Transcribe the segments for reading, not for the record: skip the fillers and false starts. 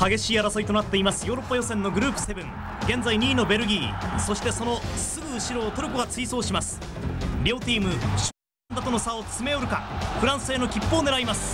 激しい争いとなっていますヨーロッパ予選のグループ7。現在2位のベルギー、そしてそのすぐ後ろをトルコが追走します。両チームとの差を詰め寄るか、フランスへの切符を狙います。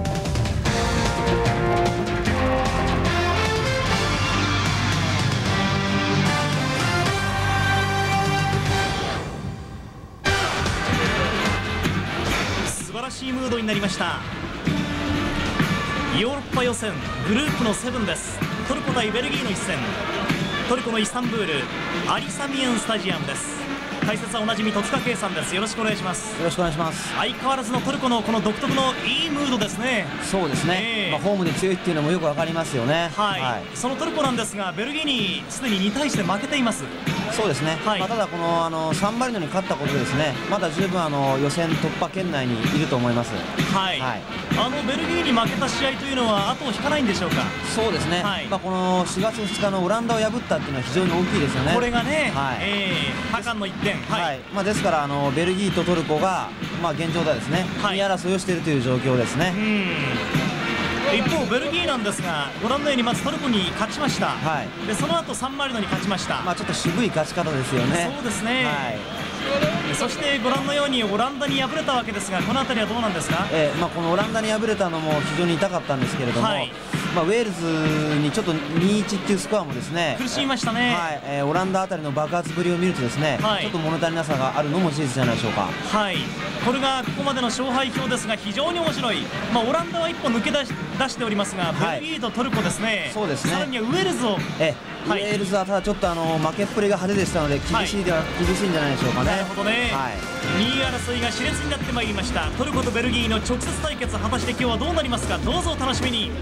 素晴らしいムードになりました。ヨーロッパ予選グループの7です。トルコ対ベルギーの一戦、トルコのイスタンブールアリサミエンスタジアムです。解説はおなじみ戸塚圭さんです。よろしくお願いします。 よろしくお願いします。 相変わらずのトルコのこの独特のいいムードですね。 そうですね、ホームで強いっていうのもよくわかりますよね。 はい、そのトルコなんですがベルギーにすでに2対1で負けています。 そうですね、ただこのサンマリノに勝ったことでですね、まだ十分予選突破圏内にいると思います。 はい、ベルギーに負けた試合というのは後を引かないんでしょうか。 そうですね、この4月2日のオランダを破ったっていうのは非常に大きいですよね。 これがね、ハカンの1点、 ですからベルギーとトルコが現状ではですね、2位争いをしているという状況ですね。 一方ベルギーなんですが、ご覧のようにまずトルコに勝ちました。でその後サンマリノに勝ちました。 ちょっと渋い勝ち方ですよね。 そうですね、そしてご覧のようにオランダに敗れたわけですが、この辺りはどうなんですか。 このオランダに敗れたのも非常に痛かったんですけれども、ウェールズにちょっと 2-1 っていうスコアもですね苦しみましたね。 オランダあたりの爆発ぶりを見るとですね、ちょっと物足りなさがあるのも事実じゃないでしょうか。 これがここまでの勝敗表ですが非常に面白い。オランダは一歩抜け出しておりますが、ベルギーとトルコですね。そうですね。さらにはウェールズをウェールズはただちょっと負けっぷりが派手でしたので厳しいんじゃないでしょうかね。 なるほどね。2位争いが熾烈になってまいりました。トルコとベルギーの直接対決、果たして今日はどうなりますか。どうぞお楽しみに。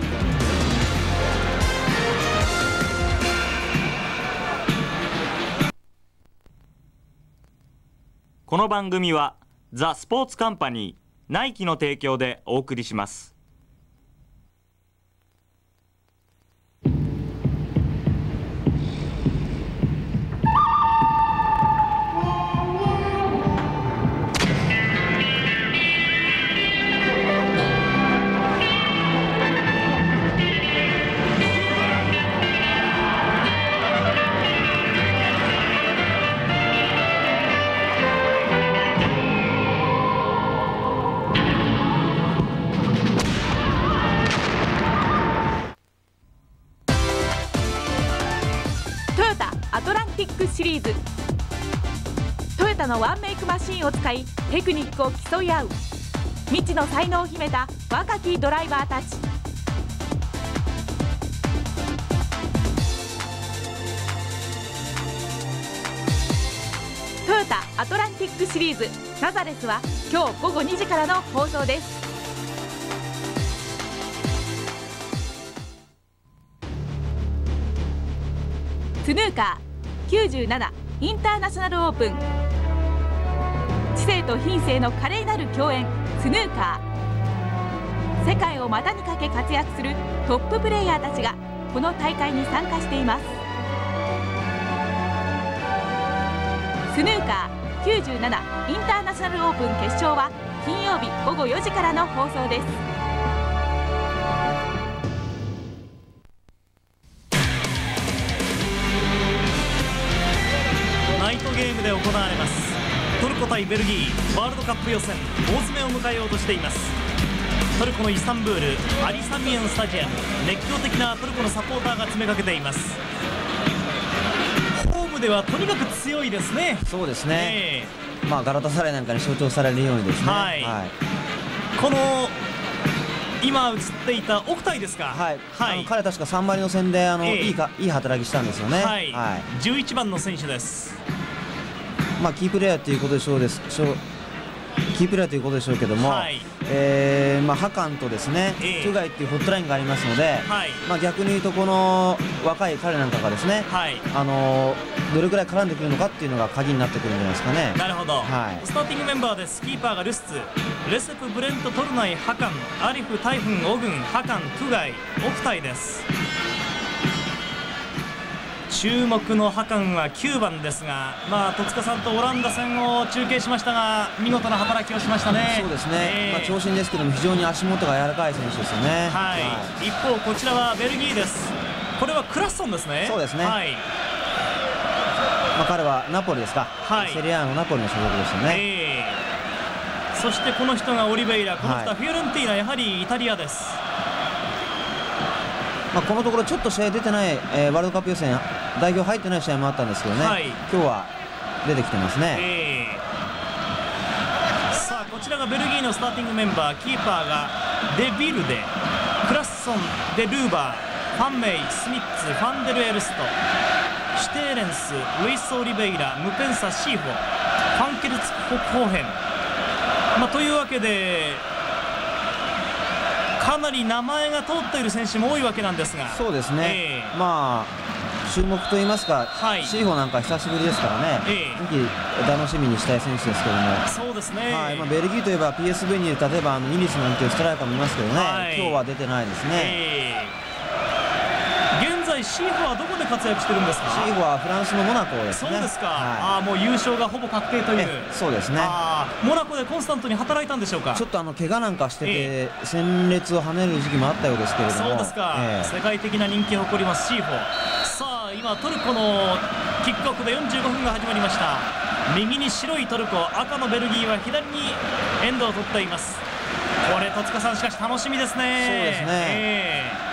この番組はザ・スポーツカンパニーナイキの提供でお送りします。 シリーズ、トヨタのワンメイクマシンを使いテクニックを競い合う未知の才能を秘めた若きドライバーたち。トヨタアトランティックシリーズナザレスは今日午後2時からの放送です。スヌーカー97インターナショナルオープン、知性と品性の華麗なる共演、スヌーカー。世界を股にかけ活躍するトッププレーヤーたちがこの大会に参加しています。スヌーカー97インターナショナルオープン決勝は金曜日午後4時からの放送です。 ゲームで行われますトルコ対ベルギーワールドカップ予選大詰めを迎えようとしています。トルコのイスタンブールアリサミエンスタジアム、熱狂的なトルコのサポーターが詰めかけています。ホームではとにかく強いですね。 そうですね、ガラタサライなんかに象徴されるようにですね、 この今映っていたオクタイですか。 彼確かサンマリノ戦でいい働きしたんですよね。 11番の選手です。 キープレーヤーということでしょうけども、ハカンとですね、トゥガイっていうホットラインがありますので、逆に言うとこの若い彼なんかがですね、どれくらい絡んでくるのかっていうのが鍵になってくるんじゃないですかね。 なるほど、スターティングメンバーです。キーパーがルスツ、レセプ、ブレント、トルナイ、ハカン、アリフ、タイフン、オグン、ハカン、トゥガイ、オクタイです。 注目のハカンは9番ですが、戸塚さんとオランダ戦を中継しましたが、見事な働きをしましたね。 そうですね、長身ですけども非常に足元が柔らかい選手ですよね。 一方こちらはベルギーです。これはクラッソンですね。 そうですね、彼はナポリですか、セリアのナポリの所属ですよね。 そしてこの人がオリベイラ、この人はフィオレンティーナ、やはりイタリアです。 このところちょっと試合出てない、ワールドカップ予選代表入ってない試合もあったんですけどね、今日は出てきてますね。 さあこちらがベルギーのスターティングメンバー、キーパーがデビルデ、クラッソン、デルーバー、ファンメイ、スミッツ、ファンデルエルスト、シュテーレンス、ルイス・オリベイラ、ムペンサ・シーフォ、ファンケルツ・ホクホーヘン、というわけでかなり名前が通っている選手も多いわけなんですが。 そうですね、注目といいますか、シーフォなんか久しぶりですからね、ぜひ楽しみにしたい選手ですけども。 そうですね、 ベルギーといえば PSV にいる例えばニリスなんていうストライカーもいますけどね、今日は出てないですね。 現在シーフォはどこで活躍してるんですか。 シーフォはフランスのモナコですね。 そうですか、もう優勝がほぼ確定という。 そうですね、 モナコでコンスタントに働いたんでしょうか。 ちょっと怪我なんかしてて、戦列を跳ねる時期もあったようですけれども。 そうですか、世界的な人気を誇りますシーフォ。さあ今トルコのキックオフで45分が始まりました。右に白いトルコ、赤のベルギーは左にエンドを取っています。これ戸塚さん、しかし楽しみですね。 そうですね、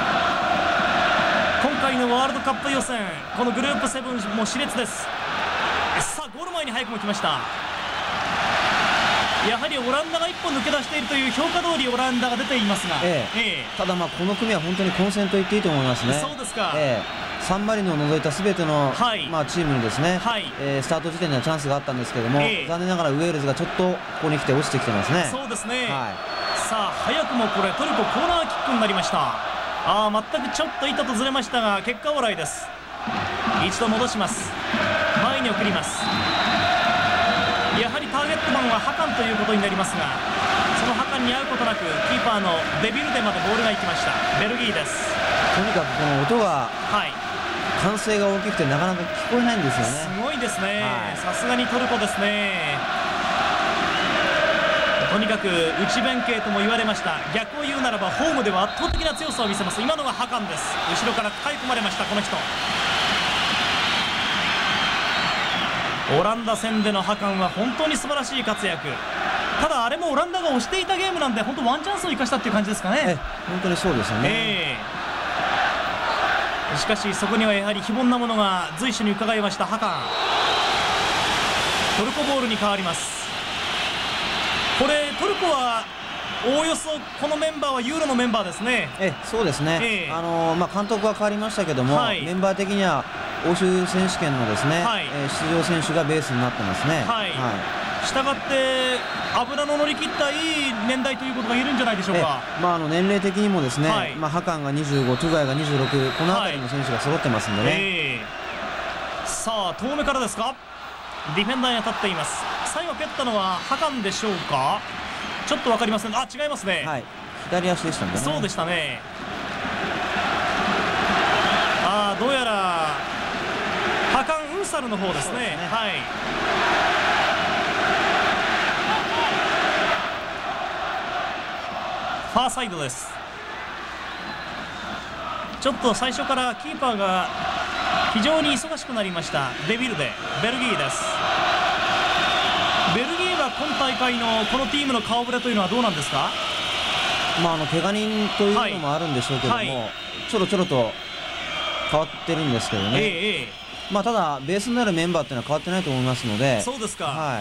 今回のワールドカップ予選、このグループ7も熾烈です。さあゴール前に早くも来ました。やはりオランダが一歩抜け出しているという評価通りオランダが出ていますが、 ただこの組は本当に混戦と言っていいと思いますね。 そうですか、 サンマリノを除いたすべての、チームにですね、スタート時点ではチャンスがあったんですけども、残念ながらウェールズがちょっとここに来て落ちてきてますね。 そうですね、さあ早くもこれトルココーナーキックになりました。全くちょっと板とずれましたが結果オーライです。一度戻します、前に送ります。やはりターゲットマンはハカンということになりますが、そのハカンに合うことなくキーパーのデビルデまでボールが行きました。ベルギーです。 とにかくこの音が、歓声が大きくてなかなか聞こえないんですよね。 すごいですね、さすがにトルコですね。とにかく内弁慶とも言われました。逆を言うならばホームでは圧倒的な強さを見せます。今のがハカンです。後ろから抱え込まれましたこの人。オランダ戦でのハカンは本当に素晴らしい活躍。ただあれもオランダが押していたゲームなんで、本当ワンチャンスを生かしたっていう感じですかね。 本当にそうですよね、 しかしそこにはやはり非凡なものが随所に伺いましたハカン。トルコボールに変わります。これトルコはおおよそこのメンバーはユーロのメンバーですね。 そうですね、監督は変わりましたけども、メンバー的には欧州選手権のですね、出場選手がベースになってますね。したがって油の乗り切ったいい年代ということが言えるんじゃないでしょうか。年齢的にもですね、ハカンが25、トゥガイが26、この辺りの選手が揃ってますんでね。 さあ遠目からですか。ディフェンダーに当たっています。最後蹴ったのはハカンでしょうか。ちょっと分かりません。違いますね、 左足でしたね。 そうでしたね。どうやらハカン・ウンサルの方ですね。ファーサイドです。ちょっと最初からキーパーが非常に忙しくなりましたデビルデ、ベルギーです。ベルギーは今大会のこのチームの顔ぶれというのはどうなんですか。 怪我人というのもあるんでしょうけども、ちょろちょろと変わってるんですけどね、ただベースになるメンバーっていうのは変わってないと思いますので。 そうですか、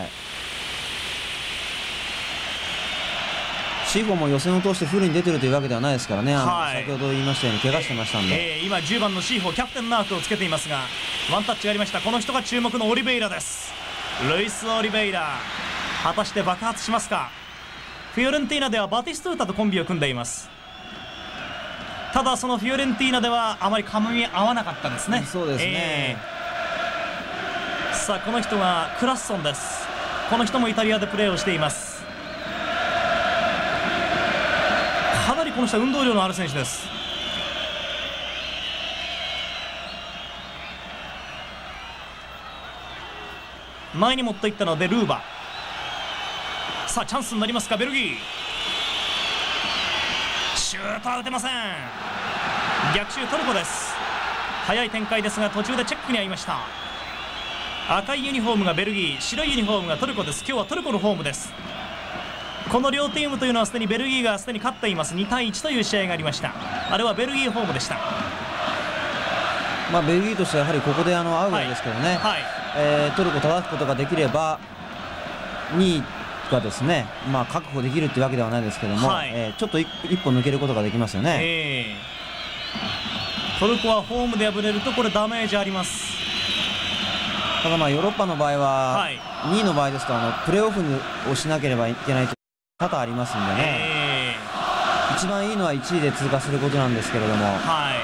シーフォも予選を通してフルに出てるというわけではないですからね、先ほど言いましたように怪我してましたんで、 今10番のシーフォキャプテンマークをつけていますが、ワンタッチがありました。この人が注目のオリベイラです。ルイス・オリベイラ、果たして爆発しますか。フィオレンティーナではバティストゥータとコンビを組んでいます。ただそのフィオレンティーナではあまり噛み合わなかったですね。 そうですね、 さあこの人がクラッソンです。この人もイタリアでプレーをしています。かなりこの人は運動量のある選手です。 前に持っていったのでルーバ。さあチャンスになりますかベルギー。シュートは打てません。逆襲トルコです。速い展開ですが途中でチェックに遭いました。赤いユニフォームがベルギー、白いユニフォームがトルコです。今日はトルコのホームです。この両チームというのはすでにベルギーがすでに勝っています。2対1という試合がありました。あれはベルギーホームでした。 ベルギーとしてはやはりここでアウェーですけどね、トルコを叩くことができれば2位がですね、確保できるというわけではないですけども、ちょっと一歩抜けることができますよね。 トルコはホームで敗れるとこれダメージあります。 ただヨーロッパの場合は、2位の場合ですとプレーオフをしなければいけないという多々ありますんでね、一番いいのは1位で通過することなんですけれども、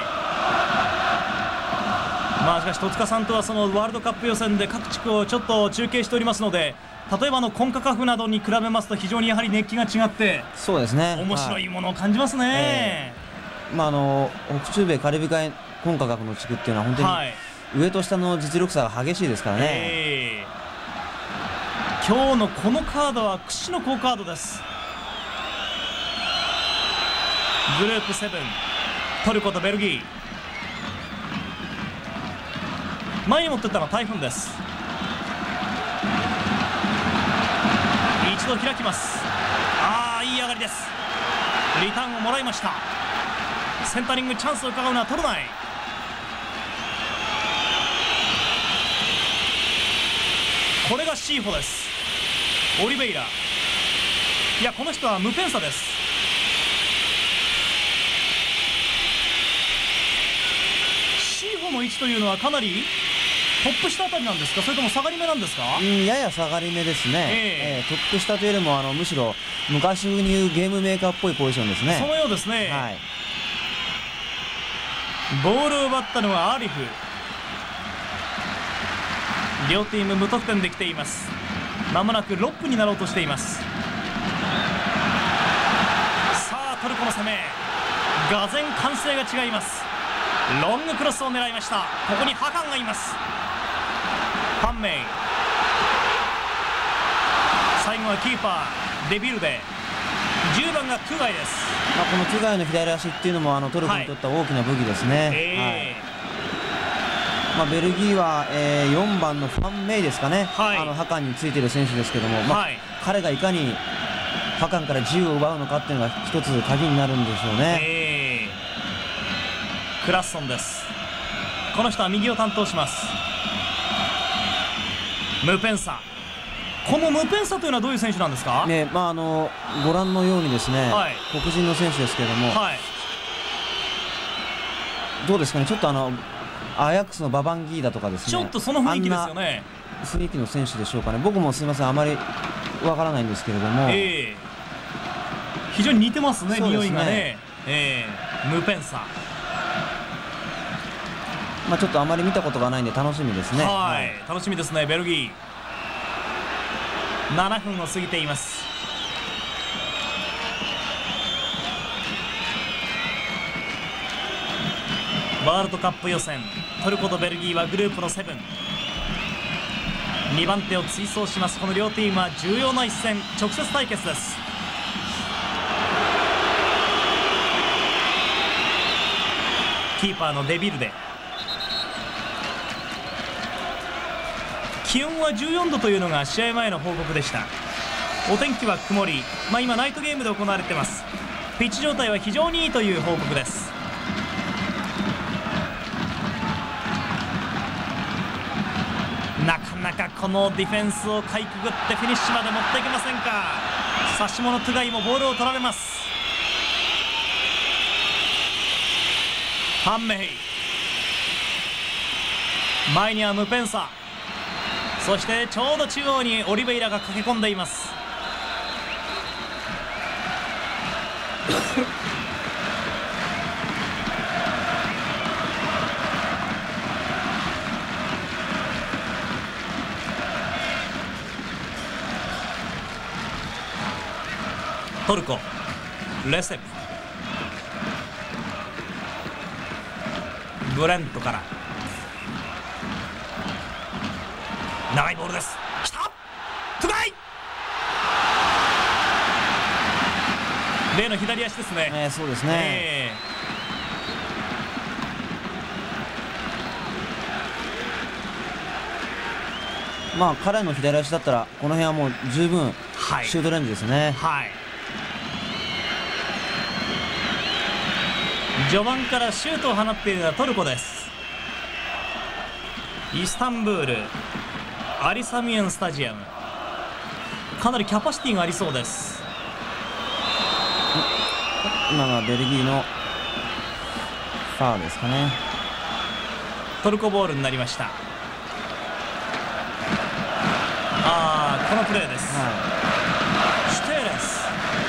しかし戸塚さんとはそのワールドカップ予選で各地区をちょっと中継しておりますので、例えばコンカカフなどに比べますと非常にやはり熱気が違って、 そうですね、 面白いものを感じますね。 北中米カリブ海コンカカフの地区っていうのは本当に上と下の実力差が激しいですからね。 今日のこのカードは屈指の好カードです。グループ7、トルコとベルギー。前に持っていったのは台風です。一度開きます。いい上がりです。リターンをもらいました。センタリングチャンスを伺うのは取らない。これがシーフォです。オリベイラ、いやこの人はムペンサです。シーフォの位置というのはかなりトップ下あたりなんですか、それとも下がり目なんですか。 やや下がり目ですね。トップ下というよりもむしろ昔に言うゲームメーカーっぽいポジションですね。 そのようですね。ボールを奪ったのはアリフ。両チーム無得点できています。まもなく6分になろうとしています。さあトルコの攻め、がぜん歓声が違います。ロングクロスを狙いました。ここにハカンがいます。ファンメイ、最後はキーパーデビルデ、10番がトゥガイです。 このトゥガイの左足っていうのもトルコにとっては大きな武器ですね。ベルギーは、4番のファンメイですかね、ハカンについている選手ですけども、彼がいかにハカンから自由を奪うのかっていうのが一つ鍵になるんでしょうね。 クラッソンです。この人は右を担当します。ムペンサ、このムペンサというのはどういう選手なんですか。 ご覧のようにですね、黒人の選手ですけれども、どうですかね、ちょっとアヤックスのババンギーダとかですね、 ちょっとその雰囲気ですよね。 雰囲気の選手でしょうかね。僕もすみません、あまりわからないんですけれども、 非常に似てますね、匂いがね。ムペンサ、 ちょっとあまり見たことがないんで楽しみですね。 楽しみですね。ベルギー7分を過ぎています。ワールドカップ予選、トルコとベルギーはグループの7、2番手を追走します。この両チームは重要な一戦、直接対決です。キーパーのデビルデ、気温は14度というのが試合前の報告でした。お天気は曇り、今ナイトゲームで行われています。ピッチ状態は非常にいいという報告です。なかなかこのディフェンスをかいくぐってフィニッシュまで持っていけませんか。サシモのトゥガイもボールを取られます。ファンメイ、前にはムペンサ、そしてちょうど中央にオリベイラが駆け込んでいます。トルコ、レセプ、ブレントから長いボールです。 例の左足ですね。 そうですね、まあ彼の左足だったらこの辺はもう十分シュートレンジですね。 はい、序盤からシュートを放っているのはトルコです。イスタンブールアリサミエンスタジアム、かなりキャパシティがありそうです。 今のはベルギーのファウルですかね。 トルコボールになりました。このプレーです、シュテーレス、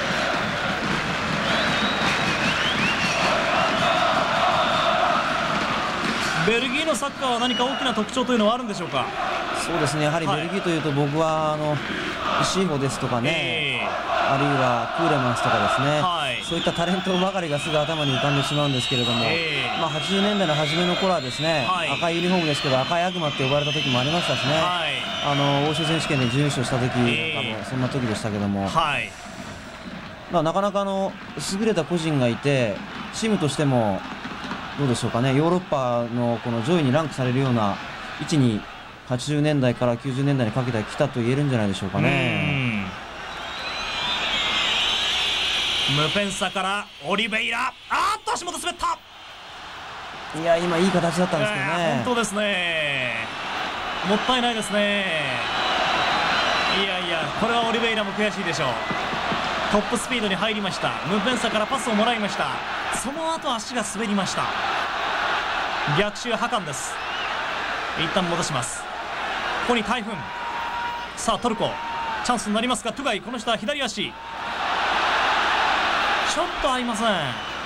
ベルギーのサッカーは何か大きな特徴というのはあるんでしょうか。 そうですね、やはりベルギーというと僕はシーホですとかね、あるいはクーレマンスとかですね、そういったタレントばかりがすぐ頭に浮かんでしまうんですけれども、まあ80年代の初めの頃はですね、赤いユニフォームですけど赤い悪魔って呼ばれた時もありましたしね、欧州選手権で準優勝した時なんかもそんな時でしたけども、まあなかなか優れた個人がいてチームとしてもどうでしょうかね、ヨーロッパのこの上位にランクされるような位置に80年代から90年代にかけてきたと言えるんじゃないでしょうかね。 ムペンサからオリベイラ、足元滑った。 いや今いい形だったんですけどね、 本当ですね、もったいないですね。いやいや、これはオリベイラも悔しいでしょう。トップスピードに入りました。ムペンサからパスをもらいました。その後足が滑りました。逆襲ハカンです。一旦戻します。ここにタイフン、さあトルコチャンスになりますが、トゥガイ、この人は左足ちょっと合いません。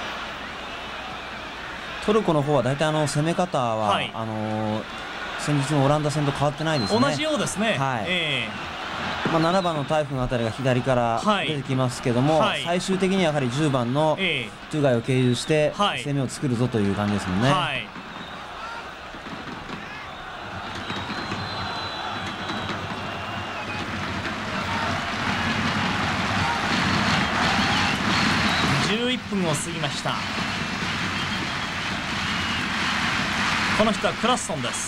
トルコの方は大体攻め方は、先日のオランダ戦と変わってないですね。 同じようですね。 まあ7番のタイフンあたりが左から出てきますけども、最終的にはやはり10番のトゥガイを経由して攻めを作るぞという感じですもんね。 11分を過ぎました。この人はクラッソンです。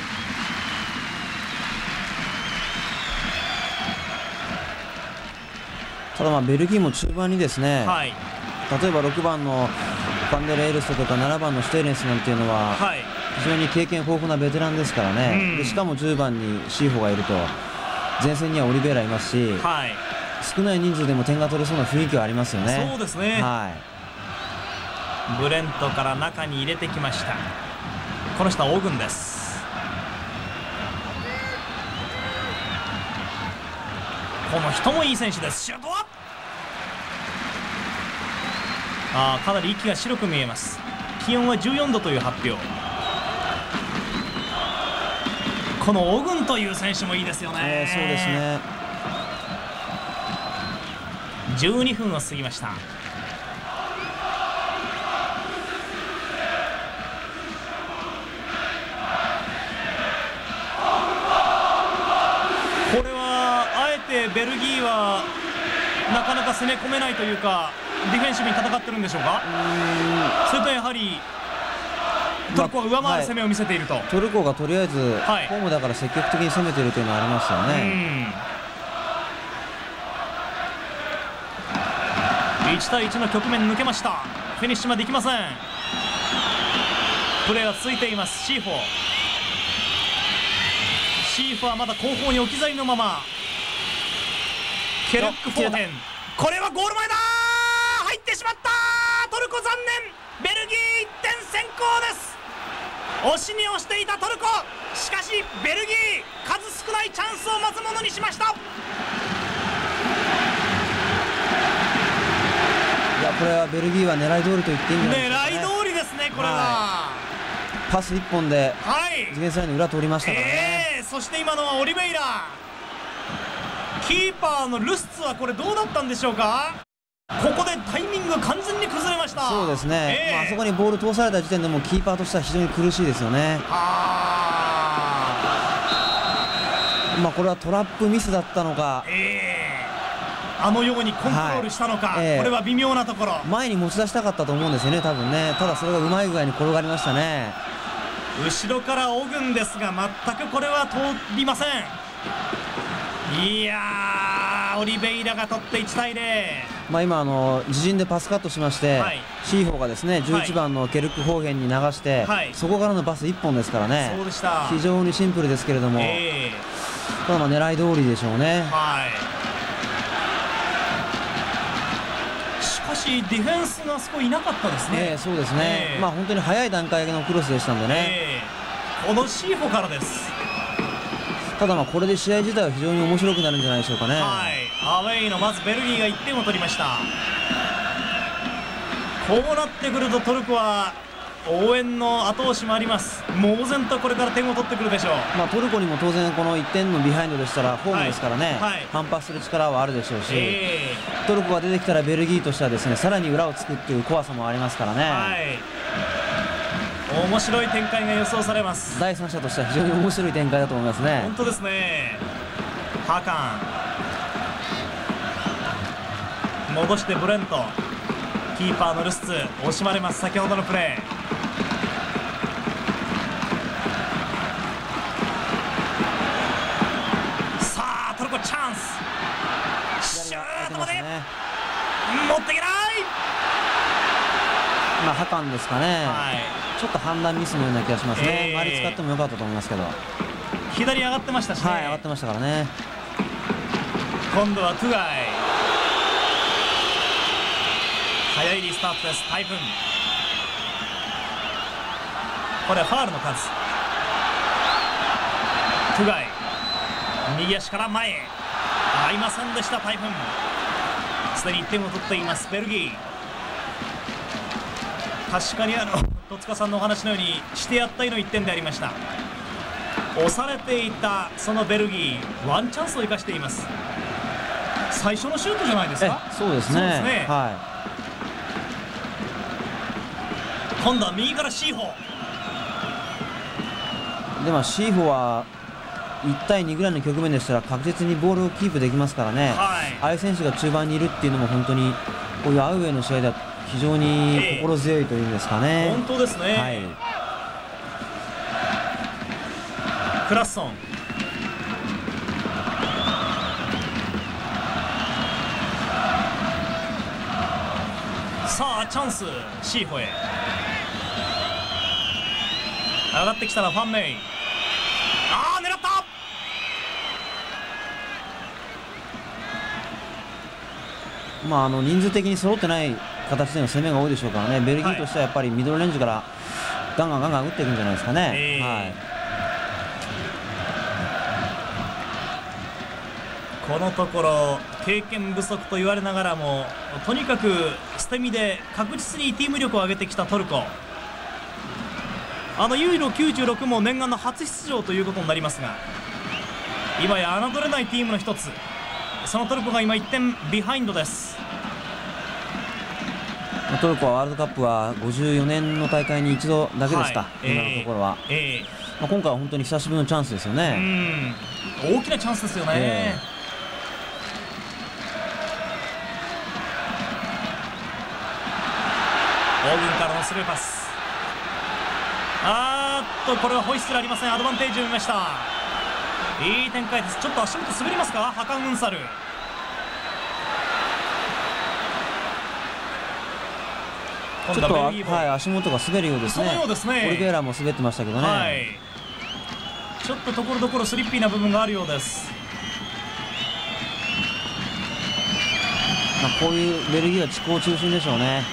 ただまあベルギーも中盤にですね、例えば6番のファンデル・エルストとか7番のシュテーレンスなんていうのは非常に経験豊富なベテランですからね、でしかも10番にシーホがいると、前線にはオリベイラいますし、少ない人数でも点が取れそうな雰囲気はありますよね。 そうですね、ブレントから中に入れてきました。この人はオグンです。この人もいい選手です。シュートはかなり息が白く見えます。気温は14度という発表。このオグンという選手もいいですよね。 そうですね。 12分を過ぎました。これはあえてベルギーはなかなか攻め込めないというか、ディフェンシブに戦ってるんでしょうか。それとやはりトルコは上回る攻めを見せていると、 トルコがとりあえずホームだから積極的に攻めているというのはありますよね。1対1の局面抜けました。フィニッシュまでいきません。プレーは続いています。シーフォはまだ後方に置き去りのまま。ケルック・フォーテン、これはゴール前だ。入ってしまった。トルコ残念。ベルギー1点先行です。押しに押していたトルコ、しかしベルギー数少ないチャンスを待つものにしました。いや、これはベルギーは狙い通りと言っていいんじゃないですかね。狙い通りですね。これはパス1本でディフェンスラインの裏通りましたからね。そして今のはオリベイラ、キーパーのルスツはこれどうだったんでしょうか。ここでタイミング完全に崩れました。そうですね、あそこにボール通された時点でもうキーパーとしては非常に苦しいですよね。これはトラップミスだったのか、 あのようにコントロールしたのか、これは微妙なところ。 前に持ち出したかったと思うんですよね、多分ね。ただそれがうまい具合に転がりましたね。 後ろから追うんですが、全くこれは通りません。いやー、オリベイラが取って1対0。 今自陣でパスカットしまして、シーホーがですね11番のケルク・ホーゲンに流して、そこからのパス1本ですからね。 そうでした。 非常にシンプルですけれども、ただ狙い通りでしょうね。 しかしディフェンスがそこいなかったですね。 そうですね。本当に早い段階のクロスでしたんでね。 このシーホーからです。 ただこれで試合自体は非常に面白くなるんじゃないでしょうかね。 アウェイのまずベルギーが1点を取りました。こうなってくるとトルコは応援の後押しもあります。猛然とこれから点を取ってくるでしょう。 トルコにも当然この1点のビハインドでしたらホームですからね、反発する力はあるでしょうし、トルコが出てきたらベルギーとしてはですねさらに裏をつくっていう怖さもありますからね。 面白い展開が予想されます。 第三者としては非常に面白い展開だと思いますね。 本当ですね。ハカン戻してブレント、キーパーのルスツ惜しまれます。先ほどのプレー。さあトルコチャンス、シュートまで持っていけない。 ハカンですかね。ちょっと判断ミスのような気がしますね。周り使ってもよかったと思いますけど。 左上がってましたしね。 上がってましたからね。 今度はトゥガイ、早いリスタートです。タイフン、これはファウルの数。トゥガイ右足から前へ合いませんでした。タイフンすでに1点を取っていますベルギー。確かに戸塚さんのお話のようにしてやったいの1点でありました。押されていたそのベルギー、ワンチャンスを生かしています。最初のシュートじゃないですか。 そうですね。 今度は右からシーホーで、シーホーは1対2ぐらいの局面でしたら確実にボールをキープできますからね。ああいう選手が中盤にいるっていうのも本当にこういうアウェーの試合では非常に心強いというんですかね。 本当ですね。クラッソン、さあチャンス、シーホへ上がってきたらファンメイ、狙った。 人数的に揃ってない形での攻めが多いでしょうからね。ベルギーとしてはやっぱりミドルレンジからガンガン打っていくんじゃないですかね。 このところ経験不足と言われながらもとにかく捨て身で確実にチーム力を上げてきたトルコ。ユーロ96も念願の初出場ということになりますが、今や侮れないチームの一つ、そのトルコが今1点ビハインドです。 トルコはワールドカップは54年の大会に一度だけですか、今のところは。今回は本当に久しぶりのチャンスですよね。 大きなチャンスですよね。オーグンからのスルーパス、これはホイッスルありません。アドバンテージを見ました。いい展開です。ちょっと足元滑りますか、ハカン・ウンサル。 ちょっと足元が滑るようですね。 そのようですね。 オリベイラも滑ってましたけどね。 ちょっとところどころスリッピーな部分があるようです。 こういうベルギーは遅攻中心でしょうね。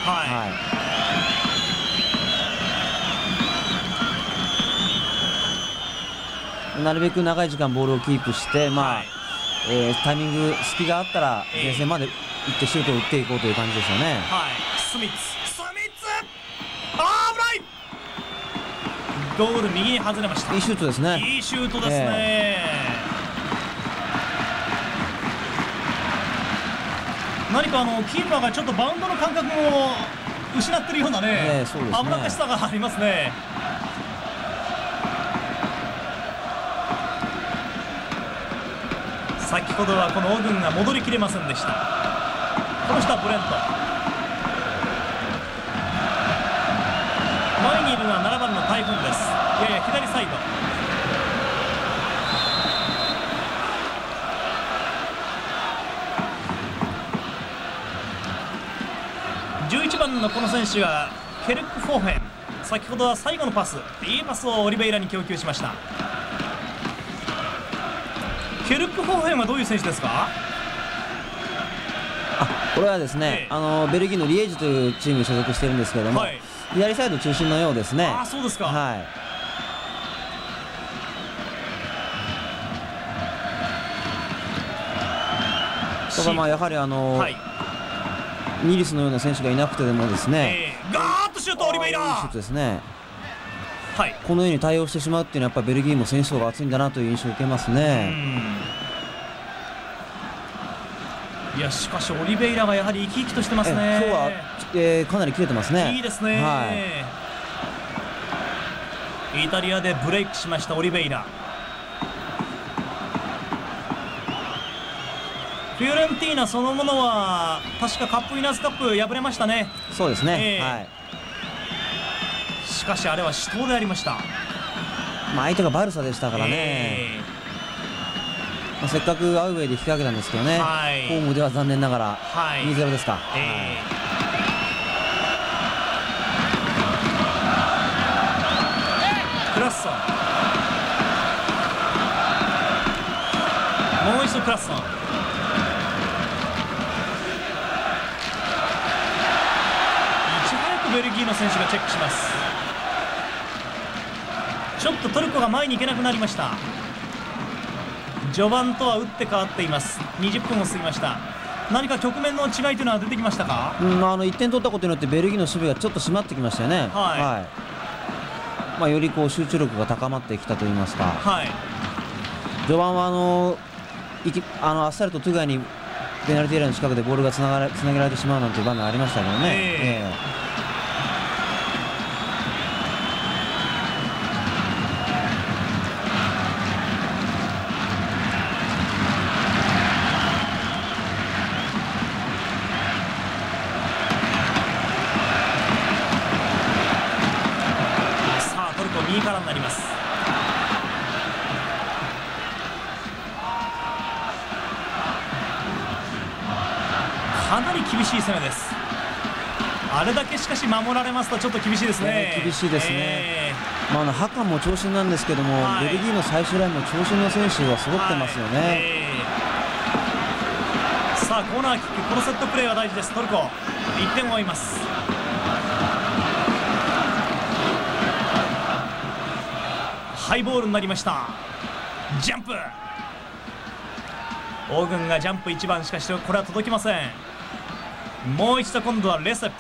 なるべく長い時間ボールをキープして、タイミング隙があったら前線まで行ってシュートを打っていこうという感じですよね。 スミッツ、危ない。ゴール右に外れました。 いいシュートですね。 いいシュートですね。何かキーパーがちょっとバウンドの感覚も失ってるようなね、危なっかしさがありますね。 先ほどはこのオグンが戻りきれませんでした。この人はブレント、前にいるのは7番のタイフンです。やや左サイド、11番のこの選手はケルク・フォーフェン。先ほどは最後のパス、いいパスをオリベイラに供給しました。ケルク・フォーフェンはどういう選手ですか？ これはですね、ベルギーのリエージュというチームに所属しているんですけれども、左サイド中心のようですね。 そうですか。 はい。ただやはりニリスのような選手がいなくてでもですね、 ガーッとシュート、オリベイラ。 いいシュートですね。このように対応してしまうっていうのはやっぱベルギーも選手層が厚いんだなという印象を受けますね。 いや、しかしオリベイラがやはり生き生きとしてますね。 今日は、かなり切れてますね。 いいですね。イタリアでブレイクしましたオリベイラ。フィオレンティーナそのものは確かカップウィナーズカップ敗れましたね。 そうですね。 しかしあれは死闘でありました。 相手がバルサでしたからね。せっかくアウェーで引き分けたんですけどね、ホームでは残念ながら 2-0 ですか。 クラッソン、もう一度クラッソン、いち早くベルギーの選手がチェックします。ちょっとトルコが前に行けなくなりました。序盤とは打って変わっています。20分を過ぎました。何か局面の違いというのは出てきましたか？ 1点取ったことによってベルギーの守備がちょっと締まってきましたよね。より集中力が高まってきたといいますか、序盤はあっさりとトゥガイにペナルティーエリアの近くでボールがつなげられてしまうなんていう場面ありましたけどね。 右からになります。かなり厳しい攻めです。あれだけしかし守られますとちょっと厳しいですね。 厳しいですね。ハカンも長身なんですけども、ベルギーの最終ラインも長身の選手は揃ってますよね。 さあコーナーキック、このセットプレーは大事です。トルコ1点を追います。ハイボールになりました。ジャンプ、オーグンがジャンプ1番、しかしこれは届きません。もう一度今度はレセプ、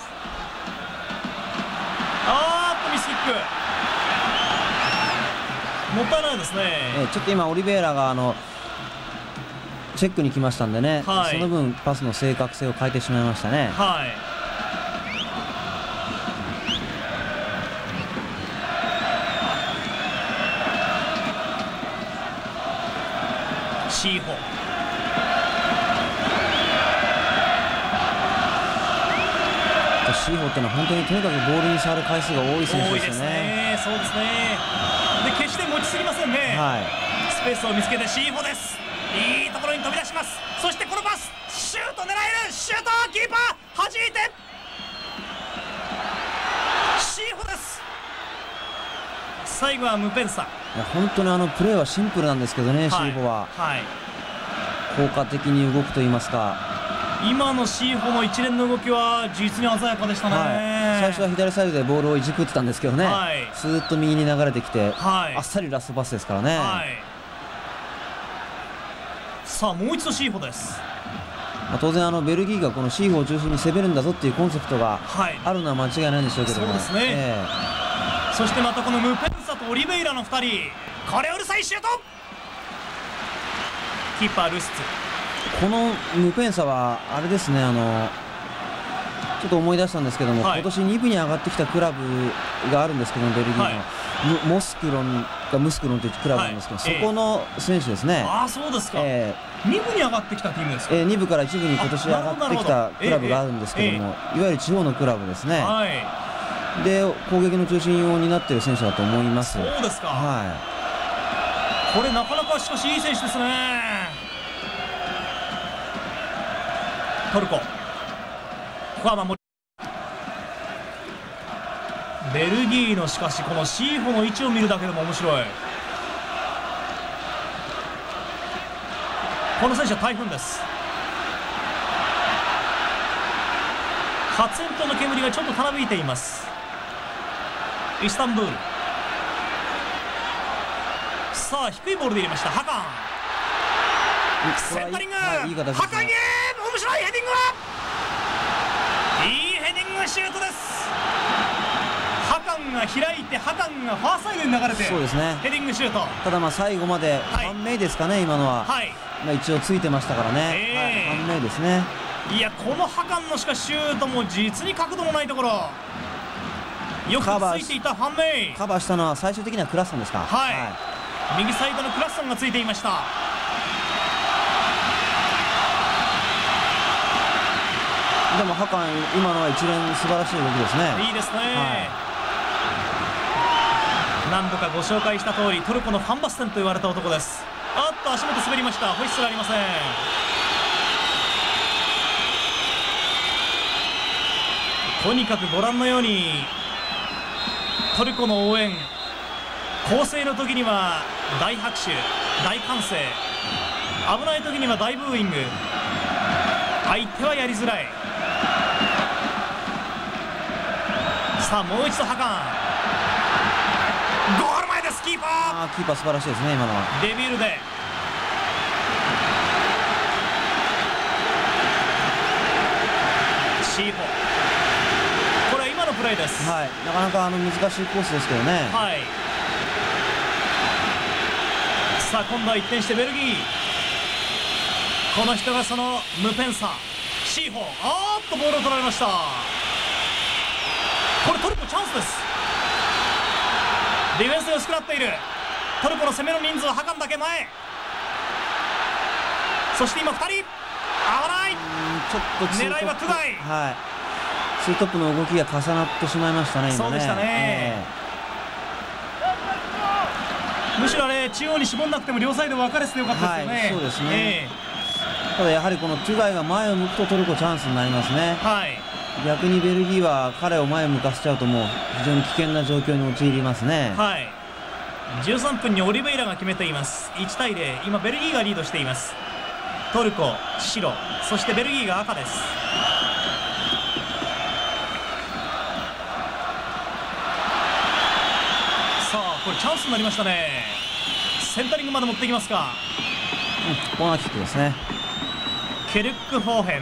ミスキック、もったいないですね。 ちょっと今オリベイラがチェックに来ましたんでね、その分パスの正確性を変えてしまいましたね。 シーホ、 シーホっていうのは本当にとにかくボールに触る回数が多い選手ですよね。 そうですね。で決して持ちすぎませんね。スペースを見つけてシーホです。いいところに飛び出します。そしてこのパス、シュート狙える、シュート、キーパー弾いてシーホです。最後はムペンサ。 本当にプレーはシンプルなんですけどね、シーホは効果的に動くと言いますか、 今のシーホの一連の動きは実に鮮やかでしたね。 最初は左サイドでボールをいじくってたんですけどね、スーッと右に流れてきて、あっさりラストパスですからね。 さあもう一度シーホです。 当然ベルギーがこのシーホを中心に攻めるんだぞっていうコンセプトがあるのは間違いないんでしょうけども、 そしてまたこのムペンサとオリベイラの2人、これうるさいシュート、キーパールスツ。 このムペンサはあれですね、ちょっと思い出したんですけども、今年2部に上がってきたクラブがあるんですけども、ベルギーの、モスクロンムスクロンというクラブなんですけど、そこの選手ですね。 ああ、そうですか。2部に上がってきたチームですか。 2部から1部に今年上がってきたクラブがあるんですけども、いわゆる地方のクラブですね。で、攻撃の中心を担っている選手だと思います。 そうですか。 はい。 これなかなかしかしいい選手ですね。トルコ。ここは守り。ベルギーのしかしこのシーフォの位置を見るだけでも面白い。この選手は台風です。発煙筒の煙がちょっとたなびいています。イスタンブール。さあ低いボールで入れました。ハカンセンタリング、ハカンへ面白いヘディング、いいヘディングシュートです。ハカンが開いて、ハカンがファーサイドに流れて、そうですね、ヘディングシュート。 ただ最後まで判明ですかね、今のは。一応ついてましたからね。判明ですね。 いや、このハカンのしかシュートも実に角度のないところ、よくついていた判明。 カバーしたのは最終的にはクラッソンですか。 右サイドのクラッソンがついていました。 でもハカン、今のは一連素晴らしい動きですね。 いいですね。何度かご紹介した通り、トルコのファンバステンと言われた男です。あっと足元滑りました。ホイッスルありません。とにかくご覧のようにトルコの応援、攻勢の時には大拍手、大歓声、危ない時には大ブーイング。相手はやりづらい。さあもう一度ハカン、ゴール前です。キーパー、 キーパー素晴らしいですね、今のは。 デビュールでシーフォ、これは今のプレーです。 なかなか難しいコースですけどね。 さあ今度は一転してベルギー、この人がそのムペンサ、シーフォ、ボールを取られました。これトルコチャンスです。ディフェンスが薄くなっている。トルコの攻めの人数はハカンだけ前、そして今2人、危ない。 ちょっと狙いはトゥガイ。 ツートップの動きが重なってしまいましたね。 そうでしたね。むしろ中央に絞んなくても両サイド分かれててよかったですよね。 そうですね。ただやはりこのトゥガイが前を向くとトルコチャンスになりますね。逆にベルギーは彼を前を向かせちゃうともう非常に危険な状況に陥りますね。 13分にオリベイラが決めています。1対0、今ベルギーがリードしています。トルコ白、そしてベルギーが赤です。さあこれチャンスになりましたね。センタリングまで持っていきますか。 コーナーキックですね。 ケルック・フォーヘン。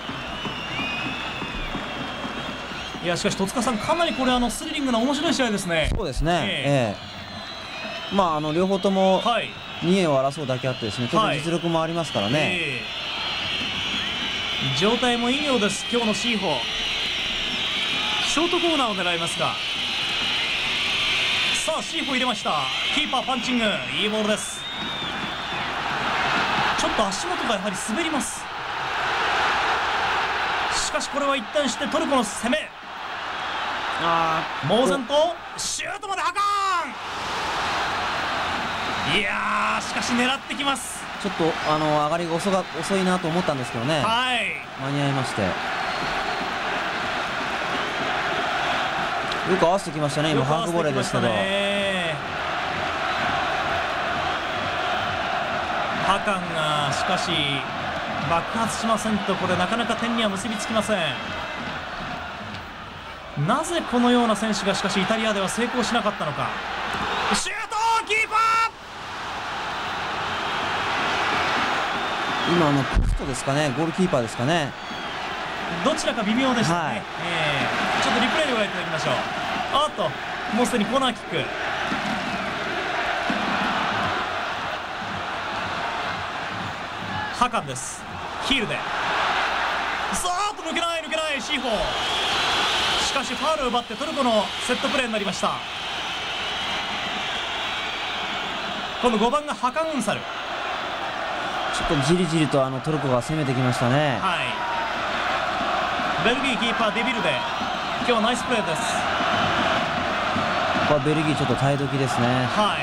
いやしかし戸塚さん、かなりこれスリリングな面白い試合ですね。 そうですね。両方とも2位を争うだけあってですね、実力もありますからね。 状態もいいようです。今日のシーフォ、ショートコーナーを狙いますか。さあシーフォ入れました。キーパーパンチング、いいボールです。ちょっと足元がやはり滑ります。しかしこれは一旦してトルコの攻め、猛然とシュートまでハカーン。いやーしかし狙ってきます。 ちょっと上がりが遅いなと思ったんですけどね。間に合いまして、よく合わせてきましたね。今ハーフボレーですけど、 ハカンがしかし爆発しませんと、これなかなか点には結びつきません。なぜこのような選手がしかしイタリアでは成功しなかったのか。シュート、キーパー、今ポストですかね、ゴールキーパーですかね、 どちらか微妙でしたね。ちょっとリプレイでご覧いただきましょう。もうすでにコーナーキック。ハカンです。ヒールでさーっと抜けないシーフォー。しかしファウルを奪ってトルコのセットプレーになりました。 今度5番がハカンウンサル。 ちょっとじりじりとトルコが攻めてきましたね。 はい、ベルギーキーパーデビルデ、今日はナイスプレーです。 ここはベルギーちょっと耐え時ですね。 はい、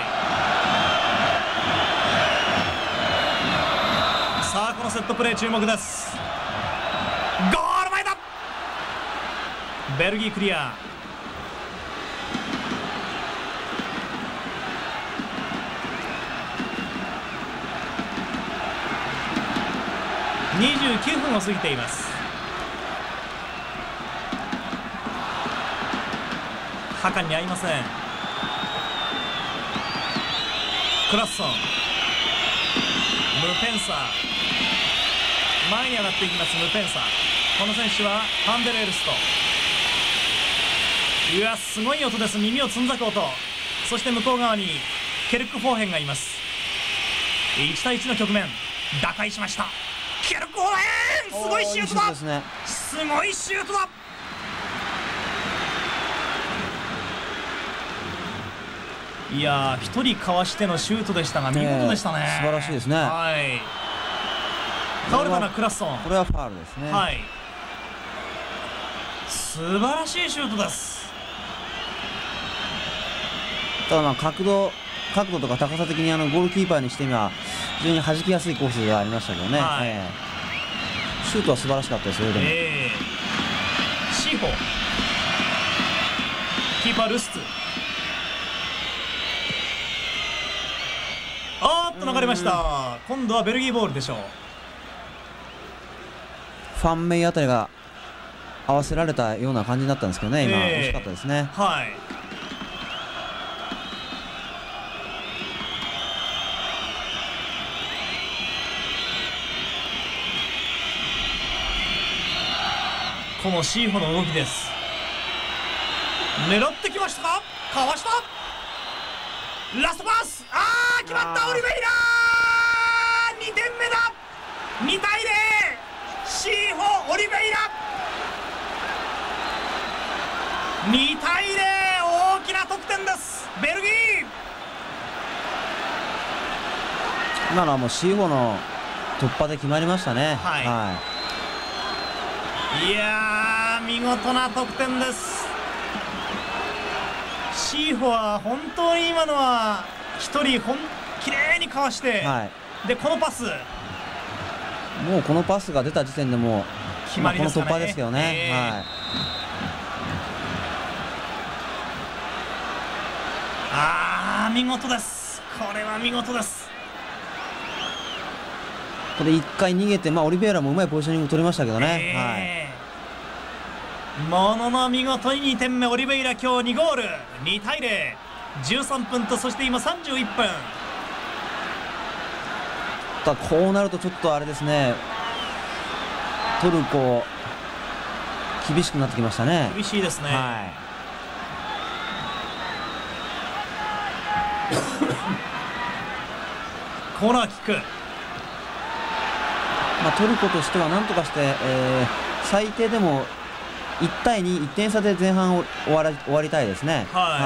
さあこのセットプレー注目です。ゴール前だ。ベルギークリア。29分を過ぎています。ハカンに合いません。クラッソン、ムペンサー、前に上がっていきます。ムペンサー、この選手はファンデルエルスト。うわ、すごい音です。耳をつんざく音。そして向こう側にケルク・フォーヘンがいます。1対1の局面、打開しました。ケルク・フォーヘン、すごいシュートだ。すごいシュートだ。いやー、1人かわしてのシュートでしたが見事でしたね。 素晴らしいですね。 はい、倒れたのはクラッソン。 これはファウルですね。 はい、素晴らしいシュートです。 ただ角度とか高さ的にゴールキーパーにしてみは非常に弾きやすいコースではありましたけどね。はい、シュートは素晴らしかったですよ。でもシーホ、キーパールスツ。流れました。今度はベルギーボールでしょう。 ファンメイあたりが合わせられたような感じになったんですけどね、今惜しかったですね。 はい、このシーホの動きです。狙ってきましたか、かわした。ラストパス、決まった。オリベイラー、2点目だ。2対0、シーホ、オリベイラ、2対0、大きな得点です。ベルギー。 今のはもうシーホの突破で決まりましたね。 はい、いやー、見事な得点です。シーホは本当に今のは1人きれいにかわして、はい、でこのパス、 もうこのパスが出た時点でもう決まりですかね。 この突破ですけどね。 はい、見事です。これは見事です。 これ1回逃げて、オリベイラもうまいポジショニング取りましたけどね。 ものの見事に2点目、オリベイラ今日2ゴール、2対0、13分と、そして今31分。 こうなるとちょっとあれですね、トルコ厳しくなってきましたね。 厳しいですね。コーナーキック。 トルコとしては何とかして、最低でも1対2、1点差で前半を終わりたいですね。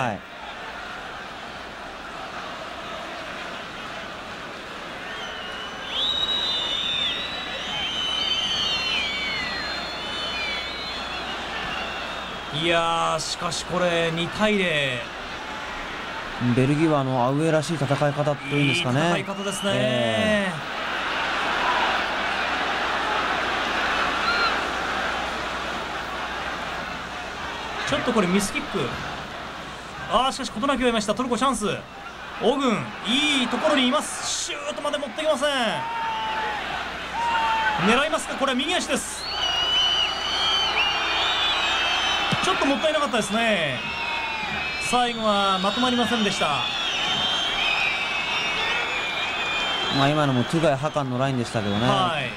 いやー、しかしこれ2対0。 ベルギーはアウェーらしい戦い方というんですかね。 いい戦い方ですね。ちょっとこれミスキック。しかし事なきを得ました。トルコチャンス。オグン、いいところにいます。シュートまで持ってきません。狙いますか。これは右足です。ちょっともったいなかったですね。最後はまとまりませんでした。 今のもトゥガイ・ハカンのラインでしたけどね。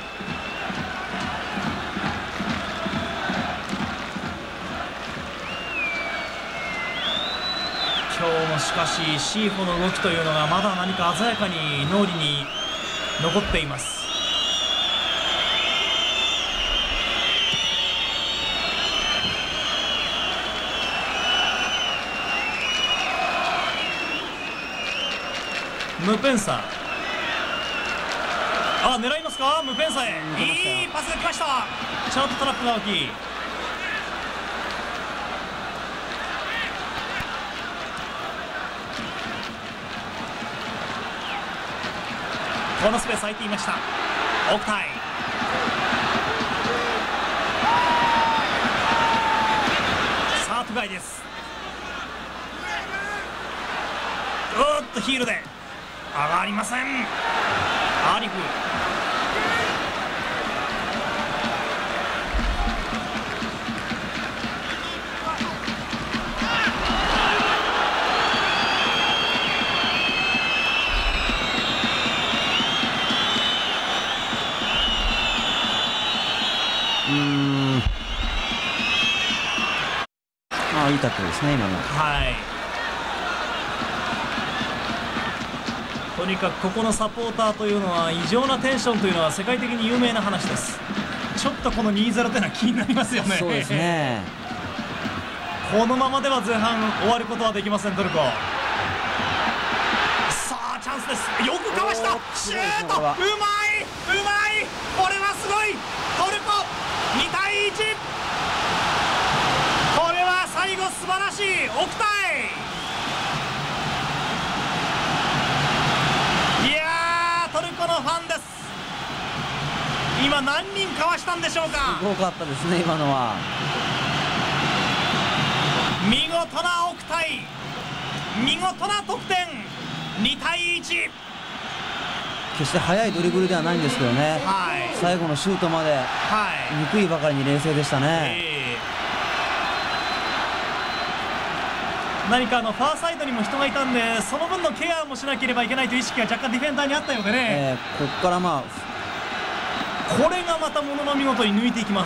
今日もしかしシーホの動きというのがまだ何か鮮やかに脳裏に残っています。 ムペンサ、狙いますか、ムペンサへいいパスが来ました。ちょっとトラップが大きい。このスペース空いていました。奥田さあトガイです。ヒールで上がりません。アリフいいタックルですね今の。 はい、とにかくここのサポーターというのは異常なテンションというのは世界的に有名な話です。ちょっとこの 2-0 というのは気になりますよね。 そうですねこのままでは前半終わることはできませんトルコ。さあチャンスです。よくかわしたシュート、うまい、これはすごい。トルコ2対1、これは最後素晴らしい。奥田トルコのファンです。今何人かわしたんでしょうか。 すごかったですね今のは。 見事な奥田、見事な得点。2対1。 決して速いドリブルではないんですけどね、最後のシュートまで憎いばかりに冷静でしたね。何かファーサイドにも人がいたんで、その分のケアもしなければいけないという意識が若干ディフェンダーにあったようでね、 ここからこれがまたものの見事に抜いていきます。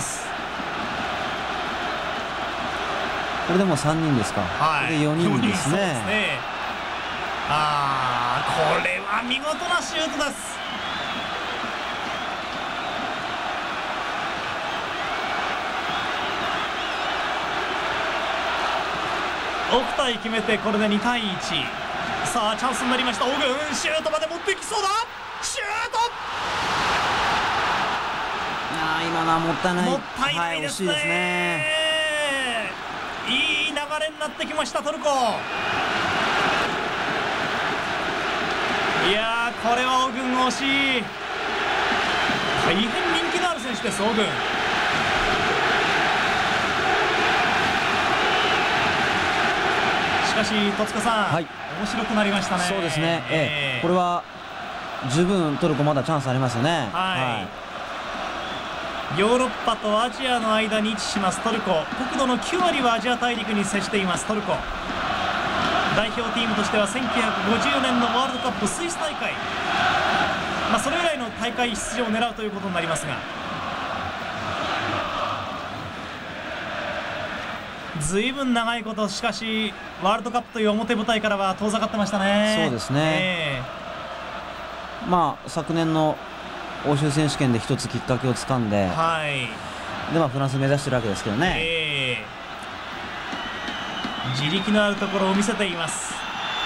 これでも3人ですか。これで4人ですね。 これは見事なシュートです。奥田決めてこれで2対1。さあチャンスになりました。オグンシュートまで持ってきそうだ。シュート、 今のはもったいない、 もったいないですね。いい流れになってきましたトルコ。いやーこれはオグン惜しい。大変人気のある選手ですオグン。しかし戸塚さん、面白くなりましたね。 そうですね、これは十分トルコまだチャンスありますよね。 ヨーロッパとアジアの間に位置しますトルコ。国土の9割はアジア大陸に接していますトルコ。代表チームとしては1954年のワールドカップスイス大会、それ以来の大会出場を狙うということになりますが、ずいぶん長いことしかしワールドカップという表舞台からは遠ざかってましたね。 そうですね、昨年の欧州選手権で一つきっかけをつかんで、でフランス目指してるわけですけどね、 自力のあるところを見せています。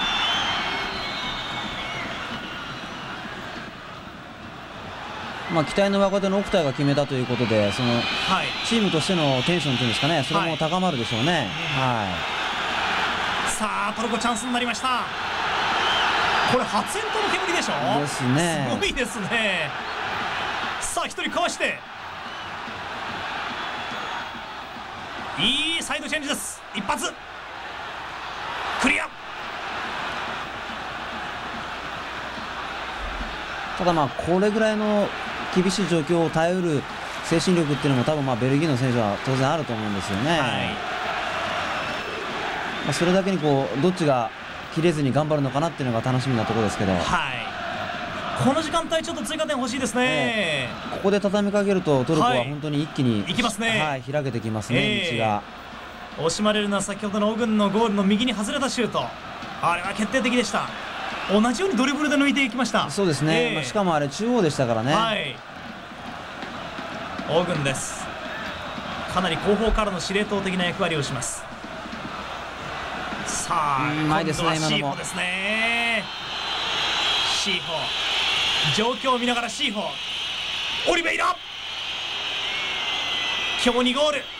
期待の若手の奥田が決めたということで、チームとしてのテンションというんですかね、それも高まるでしょうね。 さあトルコチャンスになりました。これ発煙筒の煙でしょ。 ですね、 すごいですね。さあ1人かわして、いいサイドチェンジです。一発クリア。 ただこれぐらいの厳しい状況を耐えうる精神力っていうのも多分ベルギーの選手は当然あると思うんですよね。それだけにどっちが切れずに頑張るのかなっていうのが楽しみなところですけど、 この時間帯ちょっと追加点欲しいですね。 ここで畳みかけるとトルコは本当に一気にいきますね。 開けてきますね、道が。 惜しまれるのは先ほどのオグンのゴールの右に外れたシュート、あれは決定的でした。同じようにドリブルで抜いていきました。 そうですね、しかもあれ中央でしたからね。 オグンです。かなり後方からの司令塔的な役割をします。さあうまいですね、 今のもですね。 シーホー、状況を見ながらシーホー、オリベイラ、今日2ゴール。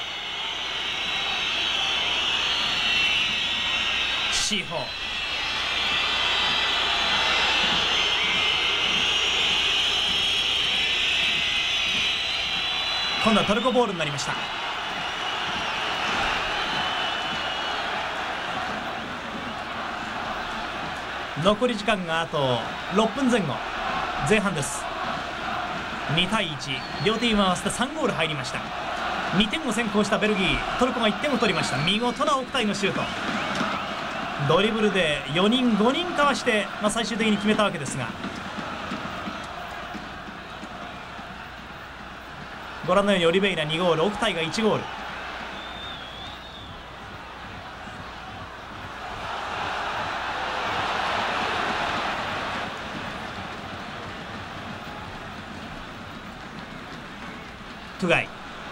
シーホー、今度はトルコボールになりました。残り時間があと6分前後、前半です。2対1、両チーム合わせて3ゴール入りました。2点を先行したベルギー、トルコが1点を取りました。見事な奥体のシュート、ドリブルで4人5人かわして、最終的に決めたわけですが、ご覧のようにオリベイラ2ゴール、奥体が1ゴール。トゥガイ、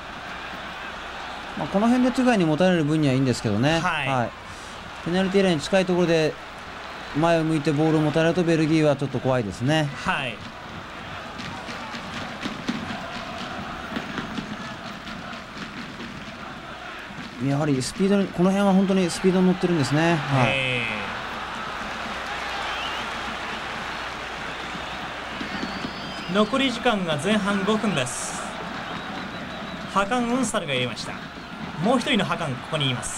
この辺でトゥガイに持たれる分にはいいんですけどね、はい、ペナルティーエリアに近いところで前を向いてボールを持たれるとベルギーはちょっと怖いですね。 はい、 やはりスピードに、この辺は本当にスピードに乗ってるんですね。はい、 残り時間が前半5分です。ハカン・ウンサルが入れました。もう一人のハカン、ここにいます。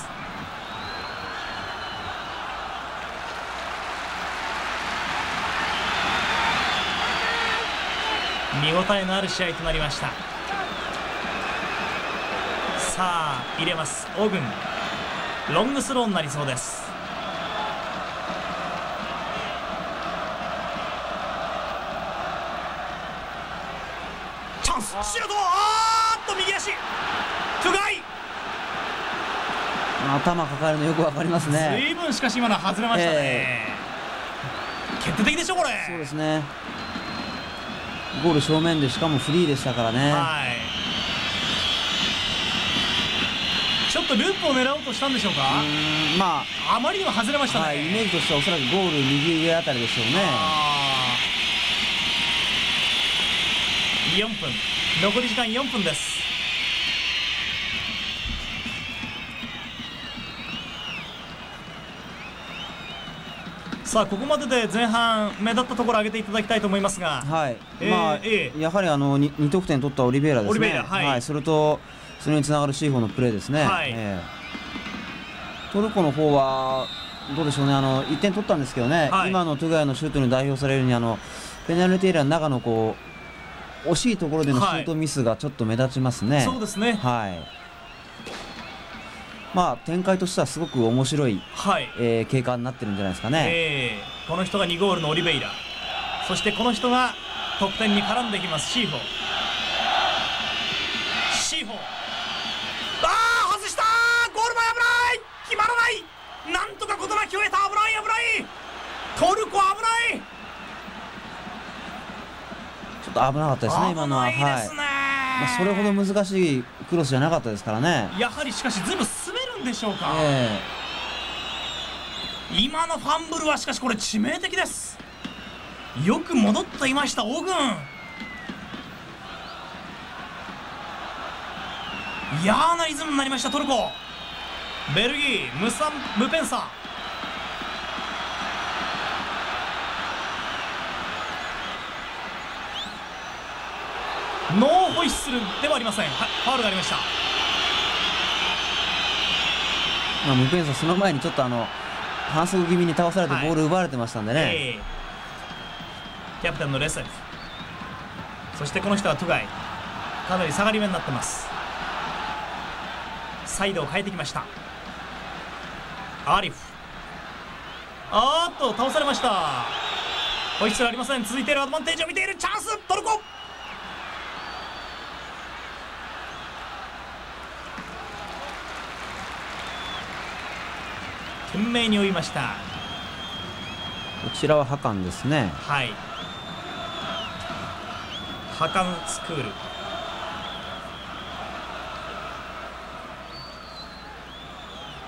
見応えのある試合となりました。さあ入れます。オーグン、ロングスローになりそうです。チャンス、シュート、右足、トゥガイ、 頭抱えるのよくわかりますね。 随分しかし今のは外れましたね。決定的でしょこれ。 そうですね、ゴール正面で、しかもフリーでしたからね。 はい、ちょっとループを狙おうとしたんでしょうか。あまりにも外れましたね。 はい、イメージとしてはおそらくゴール右上あたりでしょうね。 4分、残り時間4分です。さあここまでで前半目立ったところを上げていただきたいと思いますが、 はい、やはり2得点取ったオリベイラですね。はい、それとそれにつながるシーホーのプレーですね。はい、トルコの方はどうでしょうね、1点取ったんですけどね、はい、今のトゥガイのシュートに代表されるようにペナルティーエリアの中の惜しいところでのシュートミスがちょっと目立ちますね。 そうですね。 はい。展開としてはすごく面白い、経過になってるんじゃないですかね。 この人が2ゴールのオリベイラ、そしてこの人が得点に絡んできます。シーホー、外した、ゴール前危ない、決まらない、なんとか事なきを得た。危ない危ない、トルコ危ない、 ちょっと危なかったですね今のは。それほど難しいクロスじゃなかったですからね。 やはりしかしずいぶん滑るんでしょうか。今のファンブルはしかしこれ致命的です。よく戻っていましたオグン。嫌なリズムになりましたトルコ。ベルギー、ムペンサ、ノーホイッスルではありません。ファウルがありました。 ムペンサ、その前にちょっと反則気味に倒されてボール奪われてましたんでね。 キャプテンのレセフ、そしてこの人はトゥガイ、かなり下がり目になってます。サイドを変えてきました。アリフ、倒されました。ホイッスルありません。続いているアドバンテージを見ている、チャンス、トルコ。懸命に追いました。 こちらはハカンですね。 はい、ハカンスクール。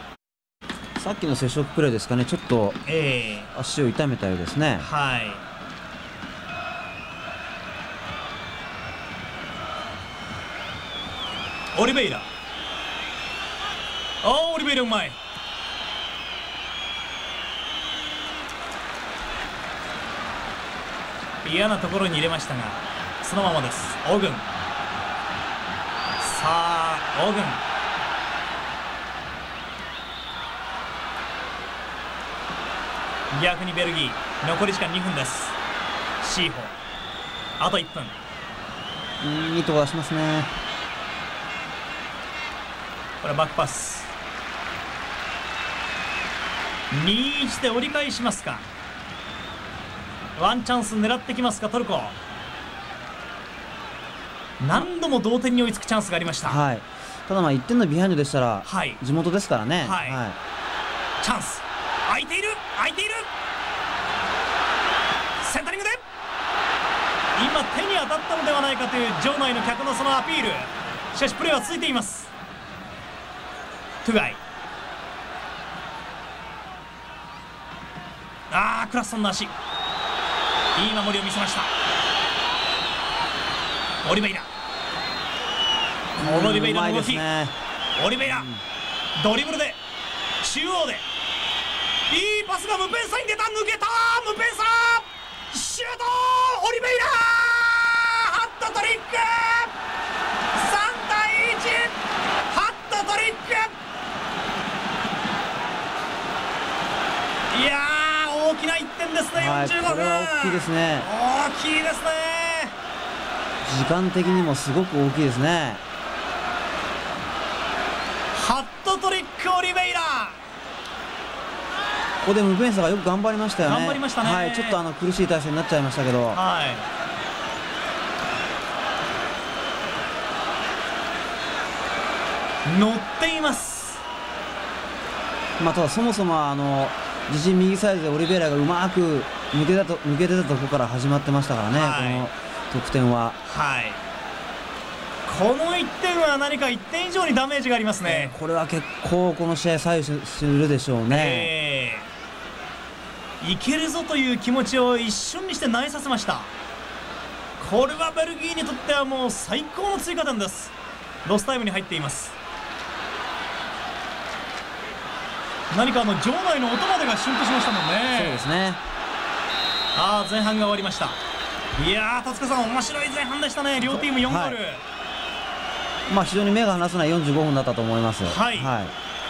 さっきの接触プレーですかね、ちょっと足を痛めたようですね。 はい、 オリベイラ、オリベイラうまい。嫌なところに入れましたがそのままです。オーグン、さあオーグン、逆にベルギー、残り時間2分です。シーホあと1分。 いいとこ出しますね。 これバックパス、2-1で折り返しますか。ワンチャンス狙ってきますかトルコ。何度も同点に追いつくチャンスがありました。 はい、ただ1点のビハインドでしたら、はい、地元ですからね。 はい、はい、チャンス、空いている空いている、センタリングで今手に当たったのではないかという場内の客のそのアピール。しかしプレーは続いています。トゥガイ、クラッソンの足、いい守りを見せました。オリベイラ、オリベイラの動き、オリベイラ、ドリブルで中央でいいパスがムペンサに出た、抜けた、ムペンサシュート、オリベイラハットトリック、3対1、ハットトリック。いやー大きな1点ですね。45分、 これは大きいですね。 大きいですね。 時間的にもすごく大きいですね。 ハットトリックオリベイラ、 ここでムペンサがよく頑張りましたよね。 頑張りましたね。 はい、ちょっと苦しい体勢になっちゃいましたけど、 はい、乗っています。 ただそもそも自陣右サイドでオリベイラがうまく抜けてたところから始まってましたからね、はい、この得点は。 はい、この1点は何か1点以上にダメージがありますね。 これは結構この試合左右するでしょうね。 いけるぞという気持ちを一瞬にして萎えさせました。これはベルギーにとってはもう最高の追加点です。ロスタイムに入っています。何か場内の音までがシュンとしましたもんね。 そうですね。 前半が終わりました。いやー、達塚さん面白い前半でしたね。両チーム4ゴール、 はい、非常に目が離せない45分だったと思います。 はい、はい、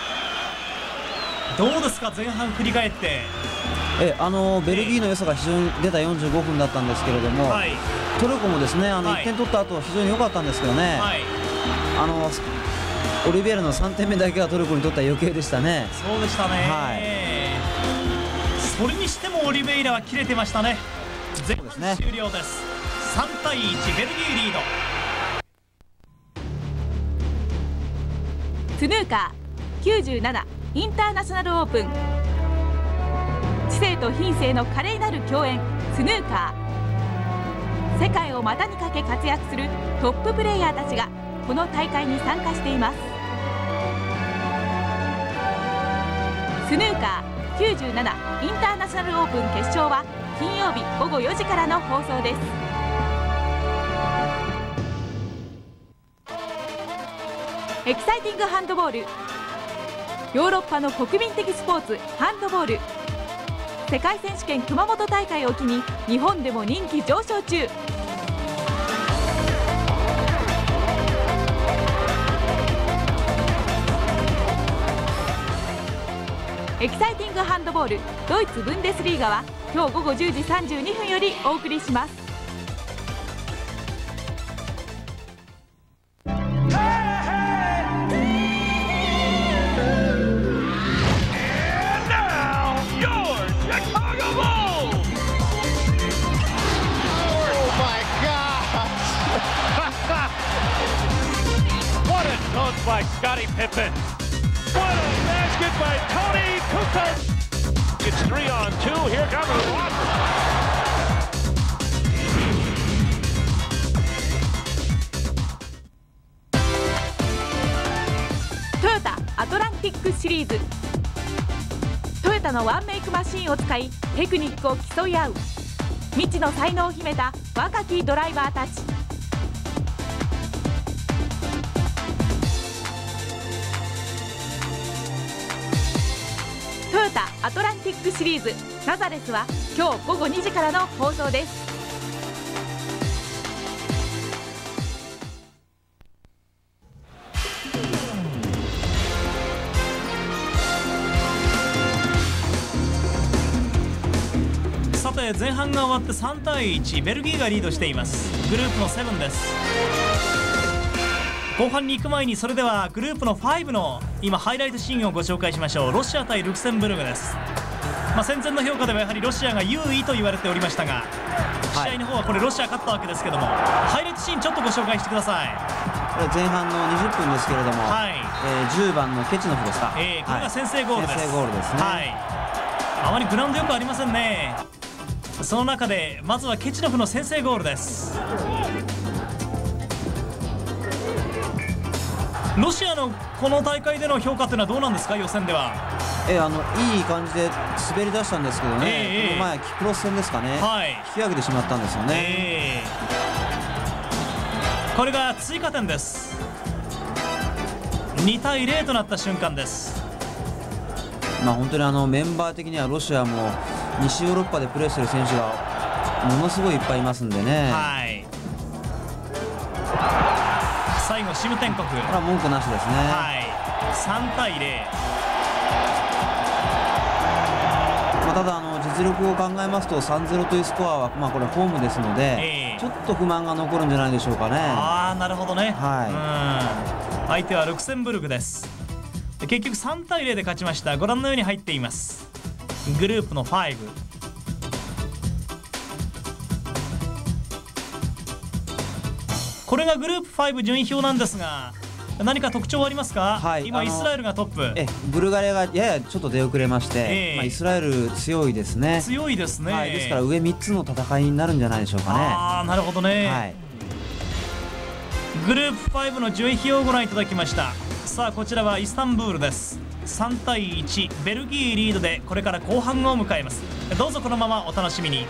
どうですか前半振り返って。 ベルギーの良さが非常に出た45分だったんですけれども、はい、トルコもですね1点取った後は非常に良かったんですけどね、はい、オリベイラの3点目だけがトルコにとっては余計でしたね。 そうでしたね、はい、それにしてもオリベイラは切れてましたね。前半終了です。3対1、ベルギーリード。 スヌーカー97インターナショナルオープン、知性と品性の華麗なる共演、スヌーカー。世界を股にかけ活躍するトッププレーヤーたちがこの大会に参加しています。スヌーカー97インターナショナルオープン決勝は金曜日午後4時からの放送です。エキサイティングハンドボール、ヨーロッパの国民的スポーツハンドボール。世界選手権熊本大会を機に日本でも人気上昇中。エキサイティングハンドボールドイツブンデスリーガは今日午後10時32分よりお送りします。 By Scottie Pippen. What a basket by Tony Kukoc. It's 3-on-2. Here comes Walker. トヨタアトランティックシリーズ。トヨタのワンメイクマシンを使いテクニックを競い合う未知の才能を秘めた若きドライバーたち。 タアトランティックシリーズナザレスは今日午後2時からの放送です。 さて前半が終わって3対1、ベルギーがリードしています。グループの7です。後半に行く前にそれではグループの5の今ハイライトシーンをご紹介しましょう。ロシア対ルクセンブルクです。戦前の評価ではやはりロシアが優位と言われておりましたが、試合の方はこれロシア勝ったわけですけども、ハイライトシーンちょっとご紹介してください。 これ前半の20分ですけれども、10番のケチノフですか、 これが先制ゴールです。 先制ゴールですね。 あまりグラウンドよくありませんね。その中でまずはケチノフの先制ゴールです。ロシアのこの大会での評価というのはどうなんですか、予選では。 いい感じで滑り出したんですけどね、この前キプロス戦ですかね、引き上げてしまったんですよね。 これが追加点です。2対0となった瞬間です。 本当にメンバー的にはロシアも西ヨーロッパでプレーしている選手がものすごいいっぱいいますんでね。 最後シムテンコフ、 これは文句なしですね。 3対0。 ただ実力を考えますと 3-0 というスコアはこれホームですので、ちょっと不満が残るんじゃないでしょうかね。 なるほどね。相手はルクセンブルクです。結局3対0で勝ちました。ご覧のように入っています。グループの5。これがグループ5順位表なんですが、何か特徴はありますか。今イスラエルがトップ、 ブルガリアがややちょっと出遅れまして、イスラエル強いですね。 強いですね。 ですから上3つの戦いになるんじゃないでしょうかね。 なるほどね。グループ5の順位表をご覧いただきました。さあこちらはイスタンブールです。3対1、ベルギーリードでこれから後半を迎えます。どうぞこのままお楽しみに。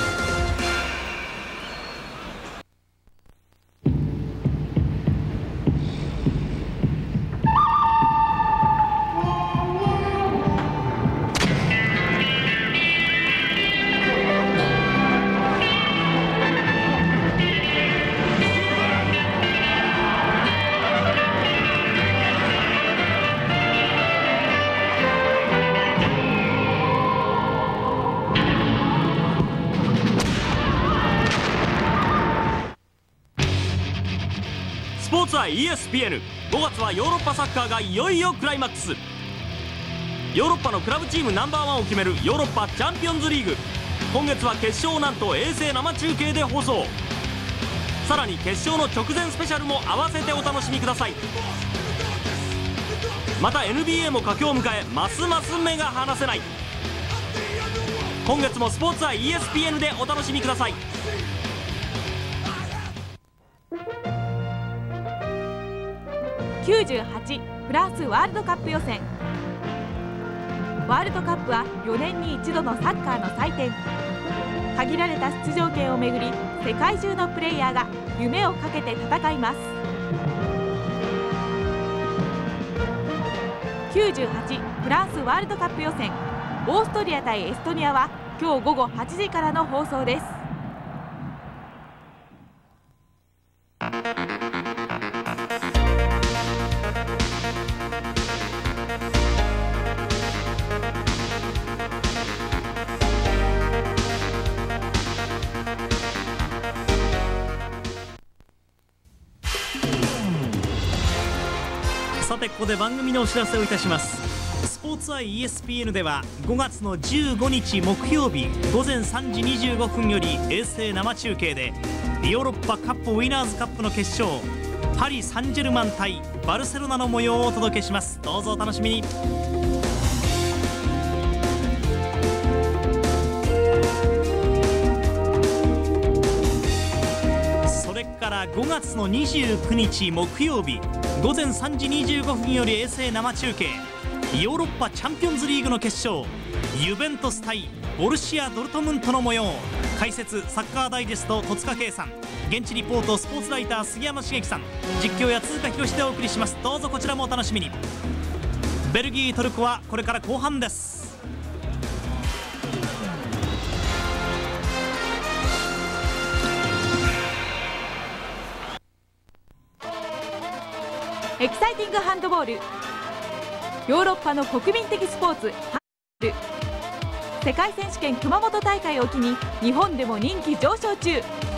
スポーツ愛 ESPN、 5月はヨーロッパサッカーがいよいよクライマックス。ヨーロッパのクラブチームナンバーワンを決めるヨーロッパチャンピオンズリーグ。今月は決勝をなんと衛星生中継で放送。さらに決勝の直前スペシャルも合わせてお楽しみください。また NBA も佳境を迎え、ますます目が離せない。今月もスポーツ愛 ESPN でお楽しみください。 98フランスワールドカップ予選。ワールドカップは4年に一度のサッカーの祭典。限られた出場権をめぐり、世界中のプレイヤーが夢をかけて戦います。98フランスワールドカップ予選、オーストリア対エストニアは今日午後8時からの放送です。 さてここで番組のお知らせをいたします。スポーツ愛 ESPN では5月の15日木曜日午前3時25分より衛星生中継でヨーロッパカップウィナーズカップの決勝、パリ・サンジェルマン対バルセロナの模様をお届けします。どうぞお楽しみに。それから5月の29日木曜日午前3時25分より衛星生中継、ヨーロッパチャンピオンズリーグの決勝、ユベントス対ボルシア・ドルトムントの模様。解説サッカーダイジェスト戸塚圭さん、現地リポートスポーツライター杉山茂樹さん、実況や通貨博でお送りします。どうぞこちらもお楽しみに。ベルギートルコはこれから後半です。 エキサイティングハンドボール。ヨーロッパの国民的スポーツハンドボール。世界選手権熊本大会を機に日本でも人気上昇中。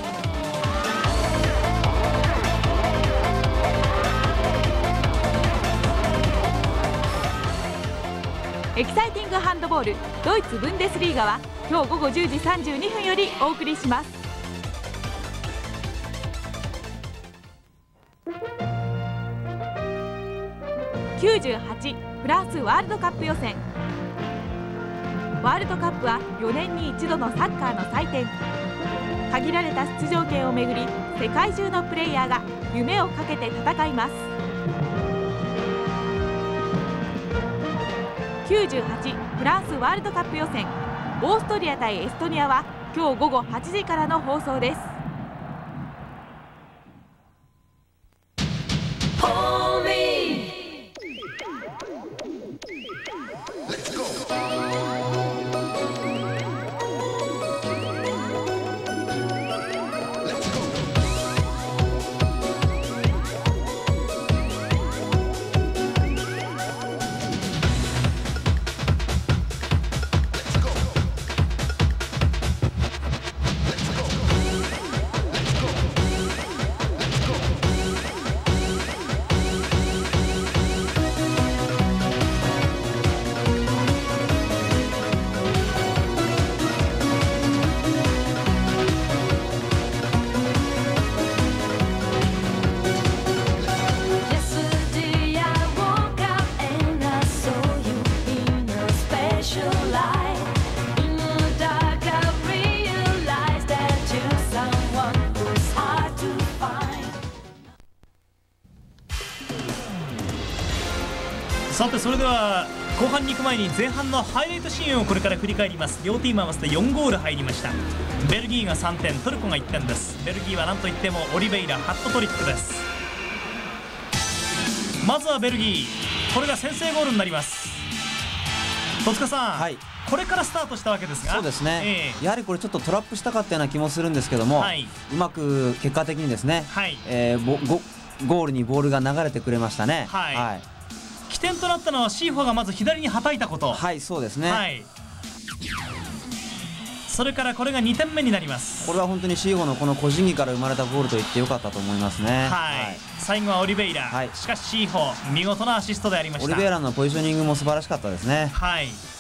エキサイティングハンドボールドイツブンデスリーガは今日午後10時32分よりお送りします。98フランスワールドカップ予選。ワールドカップは4年に一度のサッカーの祭典。限られた出場権をめぐり世界中のプレイヤーが夢をかけて戦います。98フランスワールドカップ予選。オーストリア対エストニアは今日午後8時からの放送です。 さてそれでは後半に行く前に前半のハイライトシーンをこれから振り返ります。両チーム合わせて4ゴール入りました。ベルギーが3点、トルコが1点です。ベルギーは何といってもオリベイラハットトリックです。まずはベルギー、これが先制ゴールになります。戸塚さん、はい、これからスタートしたわけですが、 そうですね、やはりこれちょっとトラップしたかったような気もするんですけども、はい、うまく結果的にですね、はい、ゴールにボールが流れてくれましたね。はい、はい、 起点となったのはシーフォがまず左にはたいたこと。 はい、そうですね、はい、 それからこれが2点目になります。 これは本当にシーフォのこの個人技から生まれたゴールと言ってよかったと思いますね。はい、 はい、最後はオリベイラ、はい、しかしシーフォ見事なアシストでありました。 オリベイラのポジショニングも素晴らしかったですね。 はい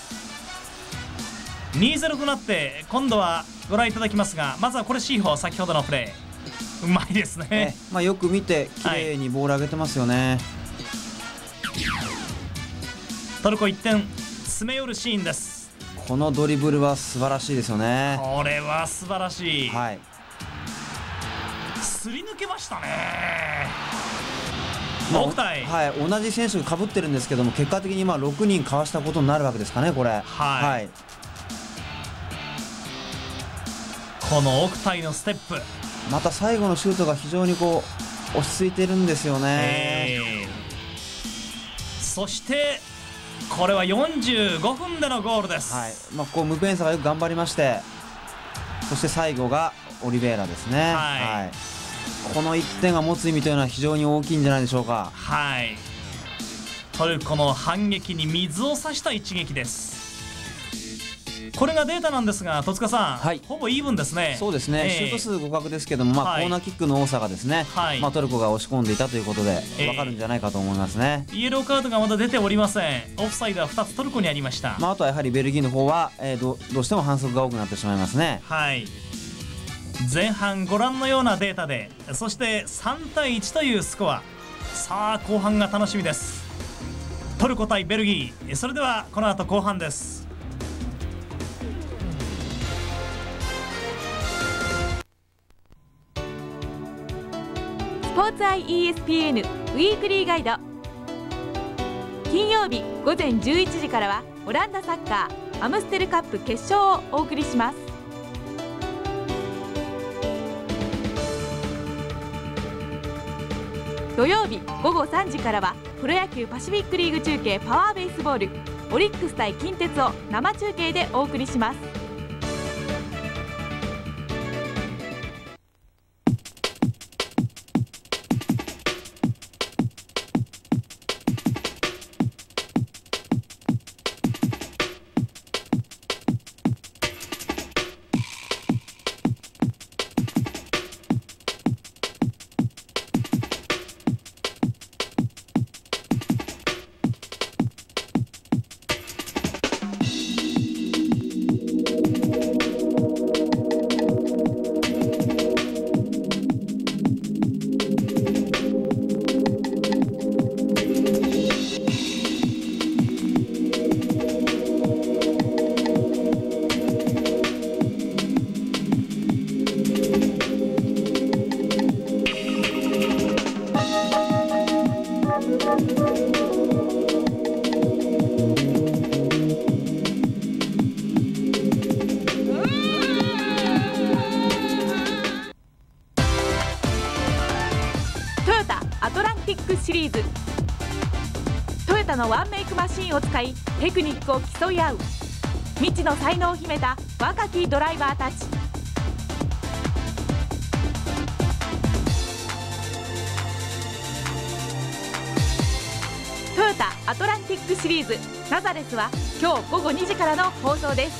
、2-0 となって今度はご覧いただきますが、まずはこれシーフォ先ほどのプレーうまいですね。 よく見て綺麗にボール上げてますよね。はい、 トルコ1点詰め寄るシーンです。 このドリブルは素晴らしいですよね。 これは素晴らしい。 はい、 すり抜けましたね。オフタイ、 はい、同じ選手がかぶってるんですけども、結果的に6人かわしたことになるわけですかね、これ。はい、はい、 このオフタイのステップ、 また最後のシュートが非常に落ち着いてるんですよね。 そしてこれは45分でのゴールです。 はい、ムペンサがよく頑張りまして、そして最後がオリベイラですね。はい、はい、この1点が持つ意味というのは非常に大きいんじゃないでしょうか。 はい、トルコの反撃に水を差した一撃です。これがデータなんですが、戸塚さん、はい、ほぼイーブンですね。 そうですね、シュート数互角ですけども、コーナーキックの多さがですね、はい、トルコが押し込んでいたということで分かるんじゃないかと思いますね。 イエローカードがまだ出ておりません。オフサイドは2つトルコにありました。 あとはやはりベルギーの方は、どうしても反則が多くなってしまいますね。 はい、前半ご覧のようなデータで、そして3対1というスコア。さあ後半が楽しみです。トルコ対ベルギー、それではこの後後半です。 スポーツアイ ESPN ウィークリーガイド。金曜日午前11時からはオランダサッカーアムステルカップ決勝をお送りします。土曜日午後3時からはプロ野球パシフィックリーグ中継パワーベースボールオリックス対近鉄を生中継でお送りします。 アトランティックシリーズ。トヨタのワンメイクマシーンを使いテクニックを競い合う未知の才能を秘めた若きドライバーたち。トヨタアトランティックシリーズナザレスは今日午後2時からの放送です。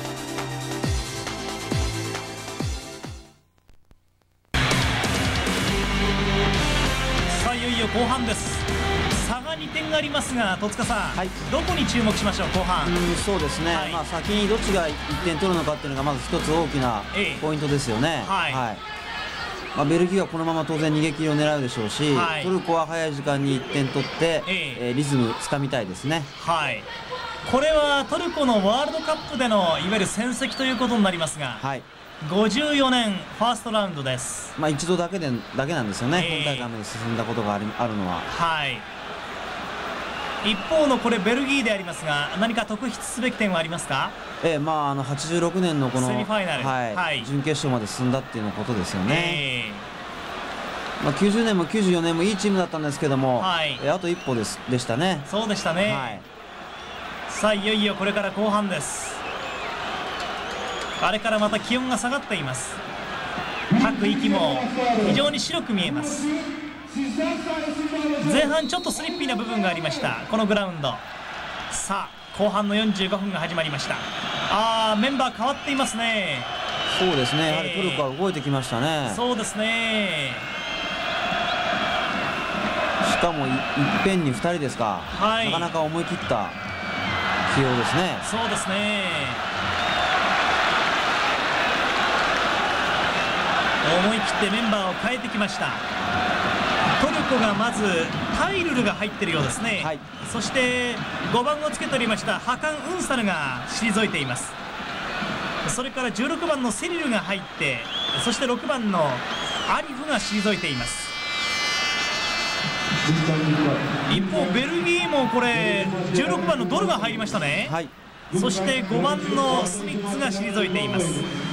さあいよいよ後半です。差が2点ありますが、戸塚さん、 はい、 どこに注目しましょう。後半そうですね、 はい、 先にどっちが1点取るのかっていうのがまず一つ大きなポイントですよね。ベルギーはこのまま当然逃げ切りを狙うでしょうし、はい、トルコは早い時間に1点取って、リズムつかみたいですね。 はい、これはトルコのワールドカップでのいわゆる戦績ということになりますが、はい、54年ファーストラウンドです。 一度だけなんですよね、今大会まで進んだことがあるのは。 はい、一方のこれベルギーでありますが、何か特筆すべき点はありますか。 86年のこのセミファイナル、 準決勝まで進んだっていうのことですよね。90年も94年もいいチームだったんですけども、あと一歩でしたね。 そうでしたね。さあいよいよこれから後半です。あれからまた気温が下がっています。吐く息も非常に白く見えます。前半ちょっとスリッピーな部分がありましたこのグラウンド。さあ後半の45分が始まりました。メンバー変わっていますね。 そうですね、やはりトルコは動いてきましたね。 そうですね。 しかもいっぺんに2人ですか。なかなか思い切った起用ですね。 そうですね。思い切ってメンバーを変えてきました。トルコがまずタイルルが入っているようですね。そして5番をつけておりましたハカン・ウンサルが退いています。それから16番のセリルが入って、そして6番のアリフが退いています。一方ベルギーもこれ16番のドルが入りましたね。そして5番のスミッツが退いています。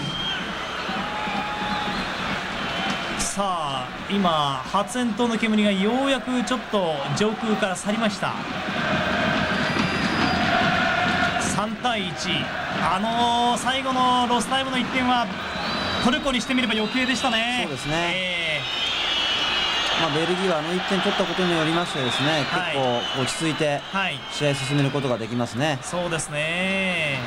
さあ今発煙筒の煙がようやくちょっと上空から去りました。3対1、最後のロスタイムの1点はトルコにしてみれば余計でしたね。 そうですね。ベルギーは1点取ったことによりましてですね、結構落ち着いて試合進めることができますね。 そうですね。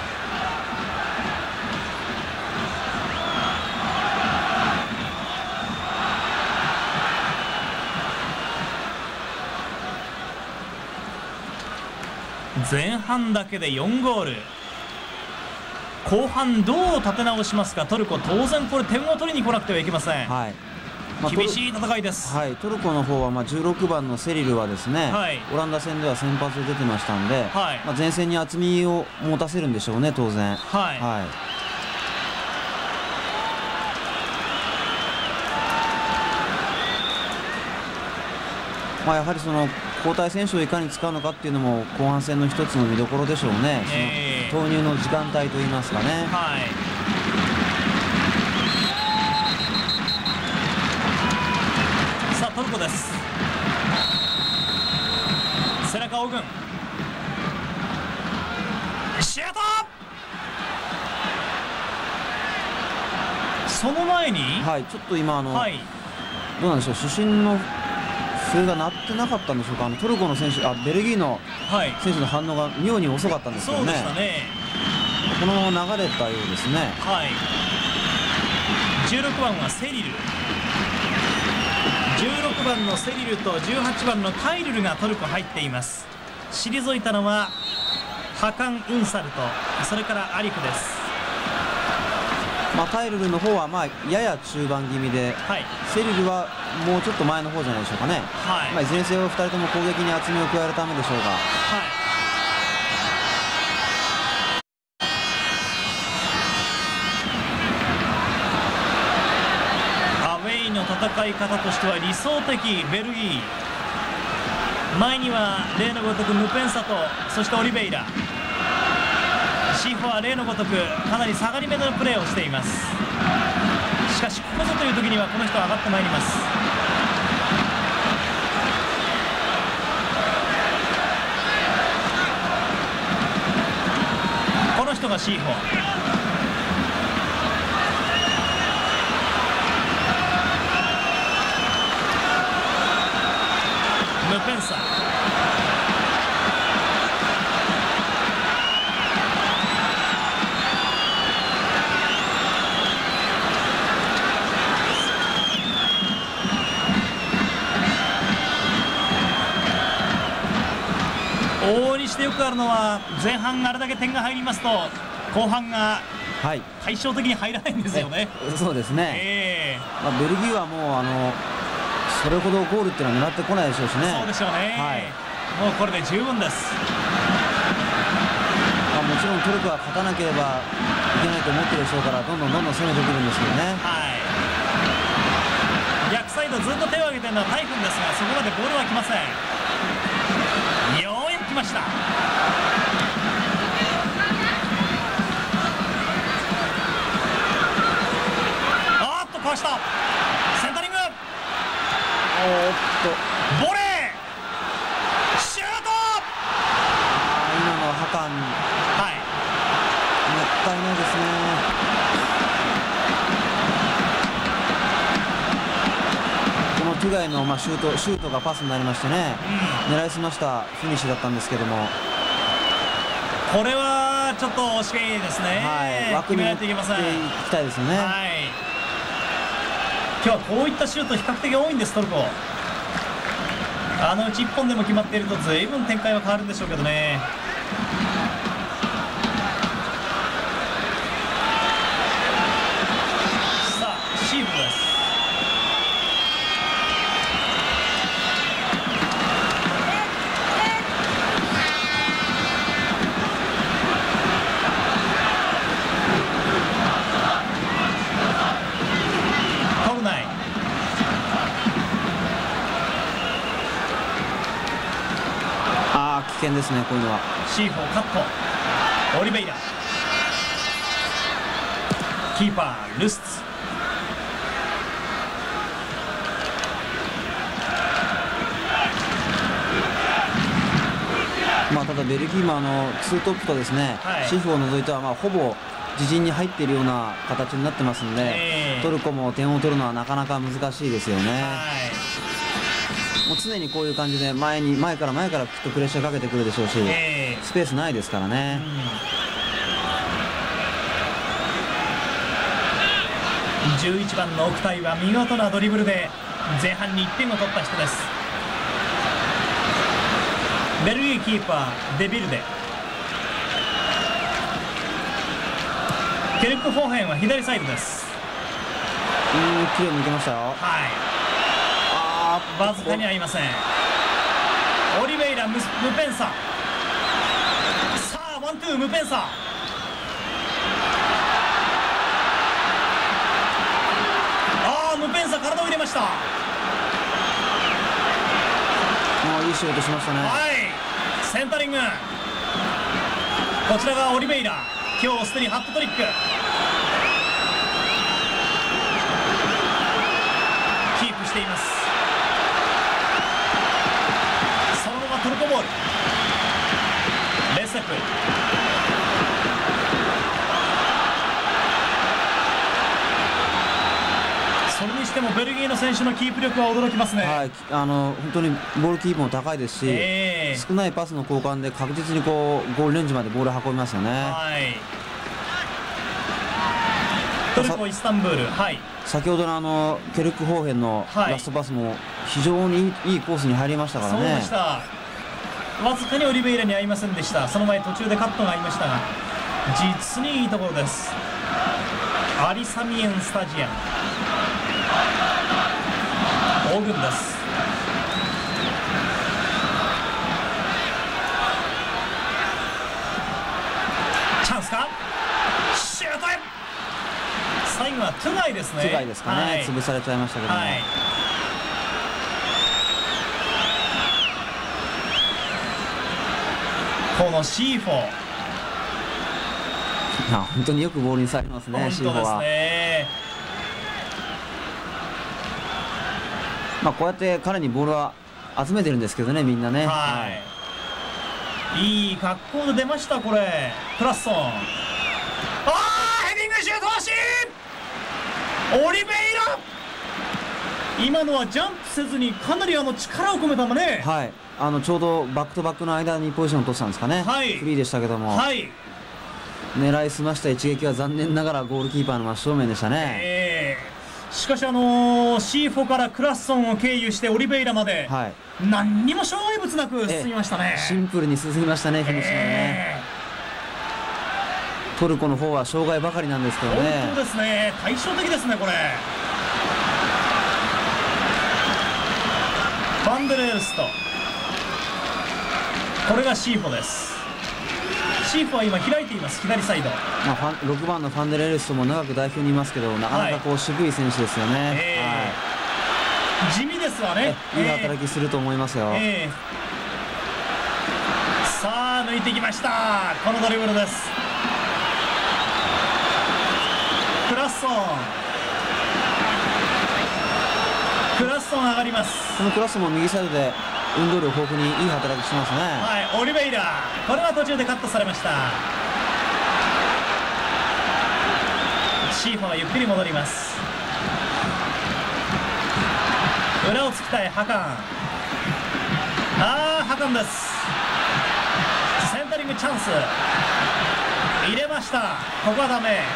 前半だけで4ゴール。後半どう立て直しますかトルコ。当然これ点を取りに来なくてはいけません。厳しい戦いです。 トルコの方は16番のセリルはですね、オランダ戦では先発で出てましたんで、前線に厚みを持たせるんでしょうね当然。やはりその交代選手をいかに使うのかっていうのも後半戦の一つの見どころでしょうね。その投入の時間帯といいますかね。 さあトルコです。背中を追う軍シュート。その前にちょっと今どうなんでしょう、主審の笛が鳴ってなかったんでしょうか。トルコの選手、ベルギーの選手の反応が妙に遅かったんですけどね。このまま流れたようですね。 16番はセリル、16番のセリルと18番のタイルルがトルコ入っています。退いたのはハカン・ウンサルとそれからアリフです。 タイルルの方はやや中盤気味で、セリルはもうちょっと前の方じゃないでしょうかね。いずれにせよ2人とも攻撃に厚みを加えるためでしょうが。 アウェイの戦い方としては理想的ベルギー。前には例のごとくムペンサとそしてオリベイラ。シーフは例のごとくかなり下がり目のプレーをしています。しかしここぞという時にはこの人は上がってまいります。 人がシーホ。ムペンサ。往々にしてよくあるのは、前半あれだけ点が入りますと後半が対照的に入らないんですよね。 そうですね、ベルギーはもうそれほどゴールっていうのは狙ってこないでしょうしね。 そうでしょうね、もうこれで十分です。 もちろんトルコは勝たなければいけないと思ってるでしょうから、どんどん攻めてくるんですけどね。 逆サイドずっと手を挙げてるのはタイフンですが、そこまでボールは来ません。ようやく来ました。あっとかわした。センタリング。ボレーシュート。 今のはハカン、もったいないですね。このトゥガイのシュートがパスになりましてね、狙いすましたフィニッシュだったんですけども、 これはちょっと惜しいですね。 枠に持っていきたいですよね。 今日はこういったシュート比較的多いんです、トルコ。うち1本でも決まっていると随分展開は変わるんでしょうけどね。さあシーフです。 危険ですね、こういうのは。 シーフォーカット。オリベイラ。キーパールスツ。 ただベルギーもツートップとですね、シーフを除いてはほぼ自陣に入っているような形になってますんで、トルコも点を取るのはなかなか難しいですよね。もう常にこういう感じで前からきっとプレッシャーかけてくるでしょうし、スペースないですからね。 11番のオクタイは見事なドリブルで前半に1点を取った人です。ベルギーキーパーデビルデ。ケルク・フォーヘンは左サイドです。 綺麗に抜けましたよ。 わずかに合いません。オリベイラ、ムペンサ。さあワンツームペンサ。ムペンサ体を入れました。 いい仕事しましたね。 センタリング。こちらがオリベイラ、今日すでにハットトリック。キープしています。そのままトルコボール。レセプ。それにしてもベルギーの選手のキープ力は驚きますね。 本当にボールキープも高いですし、少ないパスの交換で確実にゴールレンジまでボールを運びますよね。 トルコイスタンブール。 先ほどのケルク・フォーヘンのラストパスも非常にいいコースに入りましたからね。 そうでした。わずかにオリベイラに合いませんでした。その前途中でカットがありましたが、実にいいところです。アリサミエンスタジアム大軍です。チャンスか、シュートへ。最後はトゥガイですね。 トゥガイですかね、潰されちゃいましたけども、 このシーフォー、 本当によくボールにされますね。シーフォーはこうやって彼にボールは集めてるんですけどね、みんなね。 いい格好で出ました。これクラッソン、ヘディングシュート欲しい。オリベイラ、今のはジャンプせずにかなり力を込めたもね。 はい、ちょうどバックとバックの間にポジションを取ってたんですかね。 はい、 フリーでしたけども、 はい、 狙いすました一撃は残念ながらゴールキーパーの真正面でしたね。 しかしシーフォからクラッソンを経由してオリベイラまで、はい、何にも障害物なく進みましたね。 シンプルに進みましたね、フィニッシュがね。トルコの方は障害ばかりなんですけどね。 本当ですね、対照的ですね。これファンデレールスト、これがシーフォです。シーフォは今開いています、左サイド。 6番のファンデレールストも長く代表にいますけど、なかなか渋い選手ですよね。 地味ですわね。 いい働きすると思いますよ。 さあ抜いてきました、このドリブルです。クラッソン上がります。 このクラッソンも右サイドで運動量豊富にいい働きしてますね。 はい、オリベイラ、これは途中でカットされました。シーファはゆっくり戻ります。裏を突きたいハカン、ハカンです。センタリングチャンス入れました。ここはダメ。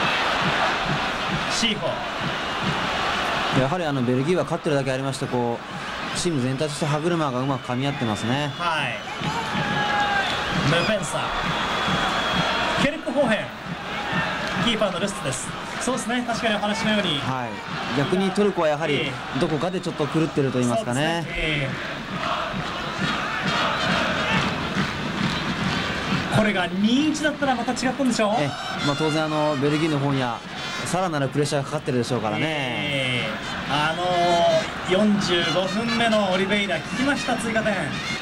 シーフォ、 やはりベルギーは勝ってるだけありまして、チーム全体として歯車がうまく噛み合ってますね。 はい、ムペンサ、ケルクホーヘン、キーパーのルスツです。そうですね、確かにお話のように、 はい、逆にトルコはやはりどこかでちょっと狂ってると言いますかね。 これが 2-1 だったらまた違ったんでしょう。 当然ベルギーの方にはさらなるプレッシャーがかかってるでしょうからね。 45分目のオリベイラ、効きました、追加点。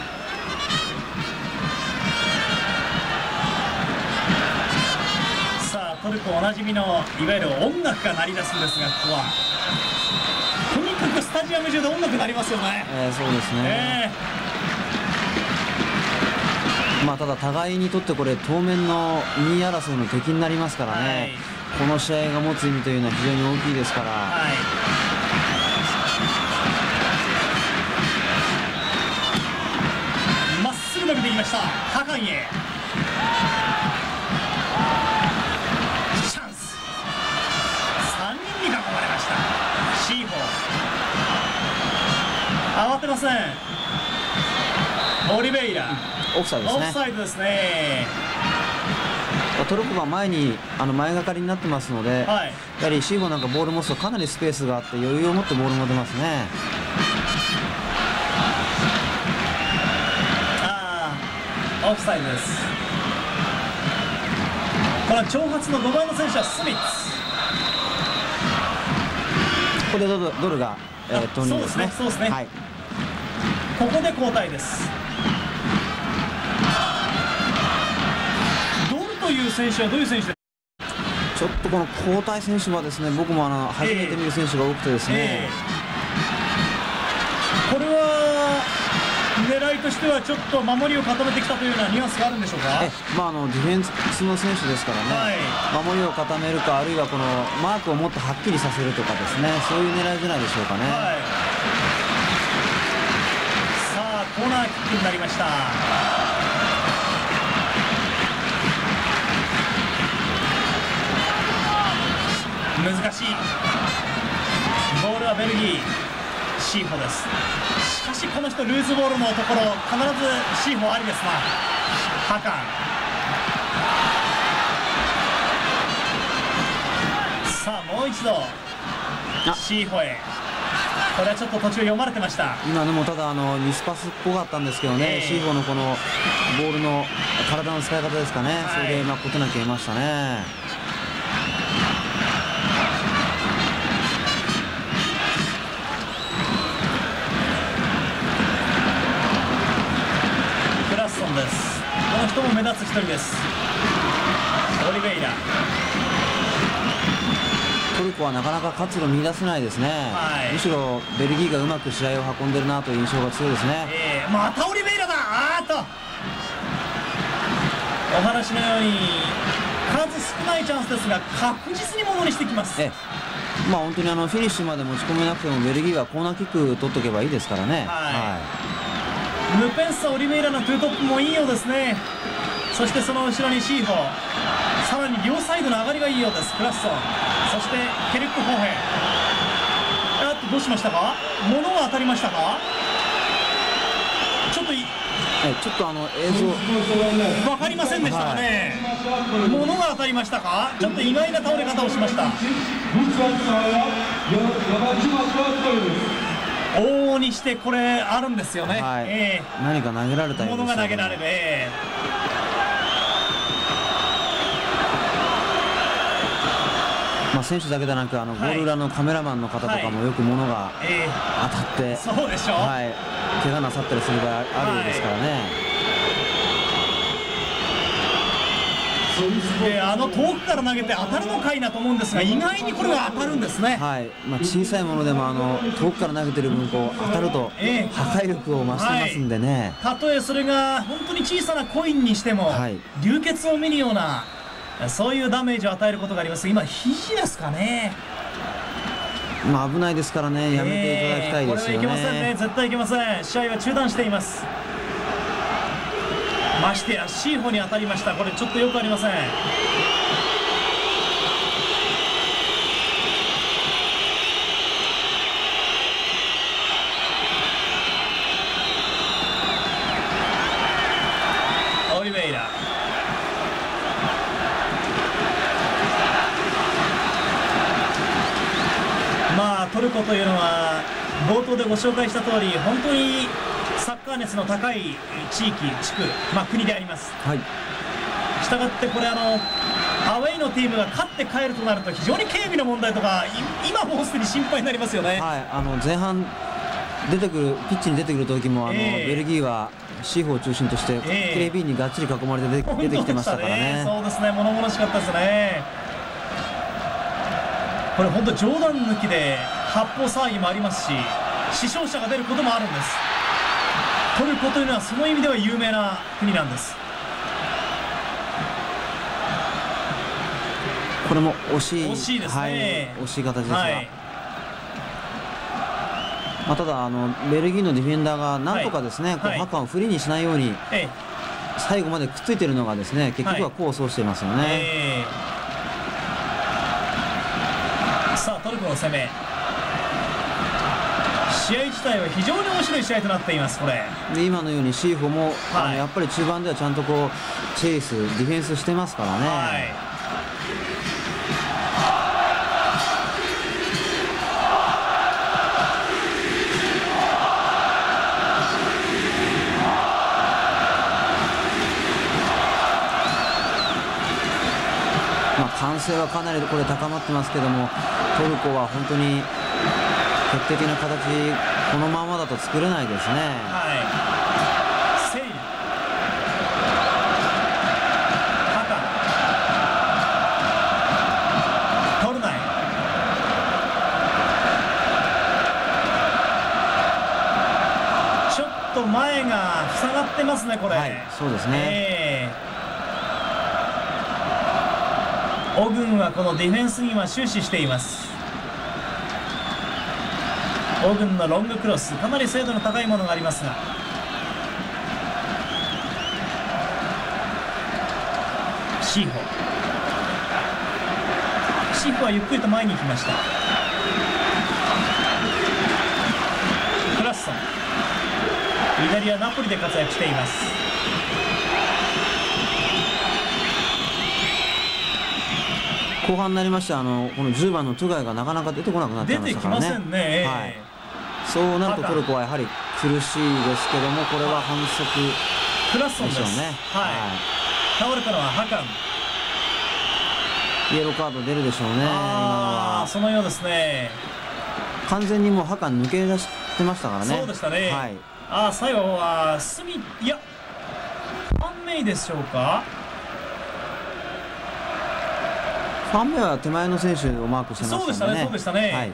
さあトルコおなじみのいわゆる音楽が鳴り出すんですが、ここはとにかくスタジアム中で音楽鳴りますよね。 そうですね。ただ互いにとってこれ当面の2位争いの敵になりますからね。この試合が持つ意味というのは非常に大きいですから。 まっすぐ伸びてきました、ハカンへ。チャンス、3人に囲まれました。シーフォ慌てません。オリベイラ、 オフサイドですね。 オフサイドですね。 トルコが前に前がかりになってますので、やはりシーフォなんかボール持つとかなりスペースがあって余裕を持ってボールも出ますね。 オフサイドです。この長髪の5番の選手はスミッツ。 ここでドルが投入ですね。 そうですね。はい、ここで交代です。ドルという選手はどういう選手ですか。 ちょっとこの交代選手はですね、僕も初めて見る選手が多くてですね、 これは狙いとしてはちょっと守りを固めてきたというようなニュアンスがあるんでしょうか。 ディフェンスの選手ですからね、守りを固めるか、あるいはこのマークをもっとはっきりさせるとかですね、そういう狙いじゃないでしょうかね。 さあコーナーキックになりました。難しいボールはベルギー、シーフォです。しかしこの人ルーズボールのところ必ずシーフォありですな。ハカン、さあもう一度シーフォへ。これはちょっと途中読まれてました。 今のもただミスパスっぽかったんですけどね、シーフォのこのボールの体の使い方ですかね、それでことなく得ましたね。 この人も目立つ一人です。オリベイラ。 トルコはなかなか活路を見出せないですね。むしろベルギーがうまく試合を運んでるなという印象が強いですね。 またオリベイラだ。 お話のように数少ないチャンスですが確実にものにしてきます。 まあ本当にフィニッシュまで持ち込めなくてもベルギーはコーナーキック取っとけばいいですからね。 ムペンサ・オリベイラの2トップもいいようですね。そしてその後ろにシーホ、さらに両サイドの上がりがいいようです。クラッソン、そしてケルック・ホーヘン、どうしましたか。物が当たりましたか。ちょっと映像分かりませんでしたかね。物が当たりましたか。ちょっと意外な倒れ方をしました。往々にしてこれあるんですよね。 何か投げられたようです。 物が投げられる。 まあ選手だけでなくゴール裏のカメラマンの方とかもよく物が当たって、 そうでしょう、 怪我なさったりする場合あるようですからね。 遠くから投げて当たるのかいなと思うんですが、意外にこれが当たるんですね。 まあ小さいものでも遠くから投げてる分当たると破壊力を増してますんでね。 たとえそれが本当に小さなコインにしても、流血を見るようなそういうダメージを与えることがあります。今肘ですかね。 まあ危ないですからね、やめていただきたいですよね。 これはいけませんね、絶対いけません。試合は中断しています。ましてやシーホに当たりました。これちょっとよくありません。オリベイラ、まあトルコというのは冒頭でご紹介した通り、本当にサッカー熱の高い地域、地区、国であります。したがってこれアウェイのチームが勝って帰るとなると非常に警備の問題とか今もうすでに心配になりますよね。 前半ピッチに出てくる時もベルギーはシーフを中心として警備員にがっちり囲まれて出てきてましたからね。 そうですね、物々しかったですね。これ本当冗談抜きで発砲騒ぎもありますし、死傷者が出ることもあるんです。トルコというのはその意味では有名な国なんです。 これも惜しいですね。 惜しい形ですが、ただベルギーのディフェンダーがなんとかですね、ハカンをフリーにしないように最後までくっついているのがですね、結局は功を奏していますよね。 さあトルコの攻め、試合自体は非常に面白い試合となっています。これで今のようにシーフォもやっぱり中盤ではちゃんとチェイスディフェンスしてますからね。歓声はかなりこれ高まってますけども、トルコは本当に決定的な形このままだと作れないですね。セイル、ハカン、トルナイ、ちょっと前が塞がってますね。これ、 そうですね。 オグンはこのディフェンスには終始しています。オグンのロングクロス、かなり精度の高いものがありますが、シーホはゆっくりと前に行きました。クラッソン、イタリア・ナポリで活躍しています。 後半になりましてこの10番のトゥガイがなかなか出てこなくなっちゃいましたからね。 出てきませんね。 そうなるとトルコはやはり苦しいですけども、これは反則クラッソンですね。倒れたのはハカン。 イエローカード出るでしょうね。今のはそのようですね。 完全にもうハカン抜け出してましたからね。 そうでしたね。最後はいやファンメイでしょうか。 ファンメイは手前の選手をマークしてましたね。 そうでしたね。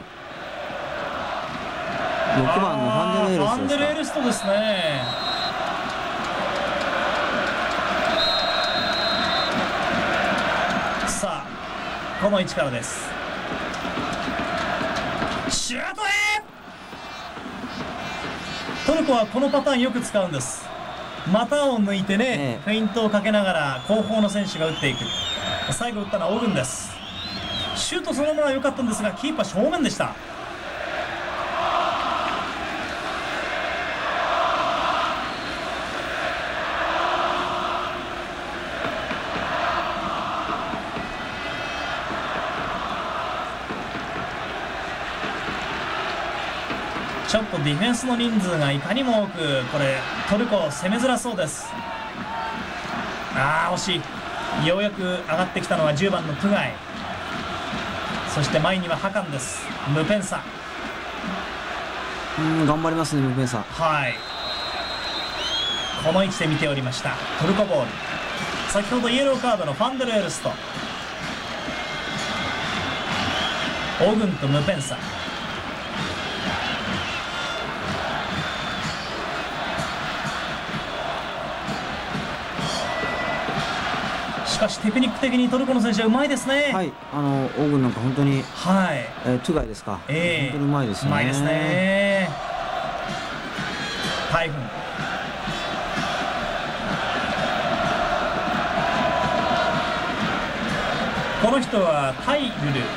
6番のファンデルエルスですか。 ファンデルエルストですね。 この位置からです。シュートへ。トルコはこのパターンよく使うんです。股を抜いてね、フェイントをかけながら後方の選手が打っていく。最後打ったのはオグンです。シュートそのまま良かったんですが、キーパー正面でした。ちょっとディフェンスの人数がいかにも多く、これトルコ攻めづらそうです。惜しい。ようやく上がってきたのは10番のトゥガイ、そして前にはハカンです。ムペンサ、 頑張りますねムペンサ。 はい、この位置で見ておりました。トルコボール。先ほどイエローカードのファンデルエルスト、オグンとムペンサ。しかしテクニック的にトルコの選手はうまいですね。 はい、オグンなんか本当に、 はい、 トゥガイですか、本当にうまいですね。 うまいですね。タイフン、この人はタイル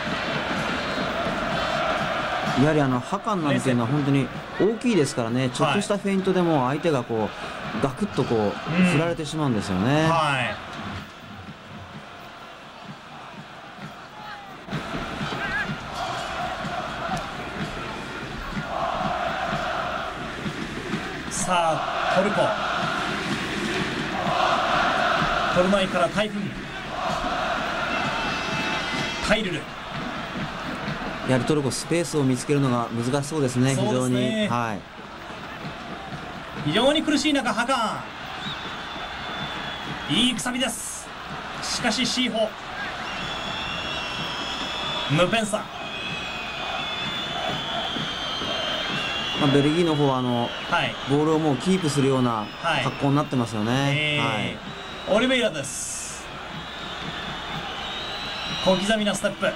ル。 やはりハカンなんていうのは本当に大きいですからね、ちょっとしたフェイントでも相手がこうガクッとこう振られてしまうんですよね。 はい、さあトルコ、トルナイからタイフン、タイルル。 やはりトルコスペースを見つけるのが難しそうですね、非常に。はい、 非常に苦しい中、ハカン、いいくさびです。しかしシーホ、ムペンサ、 ベルギーの方はボールをもうキープするような格好になってますよね。 オリベイラです。小刻みなステップ。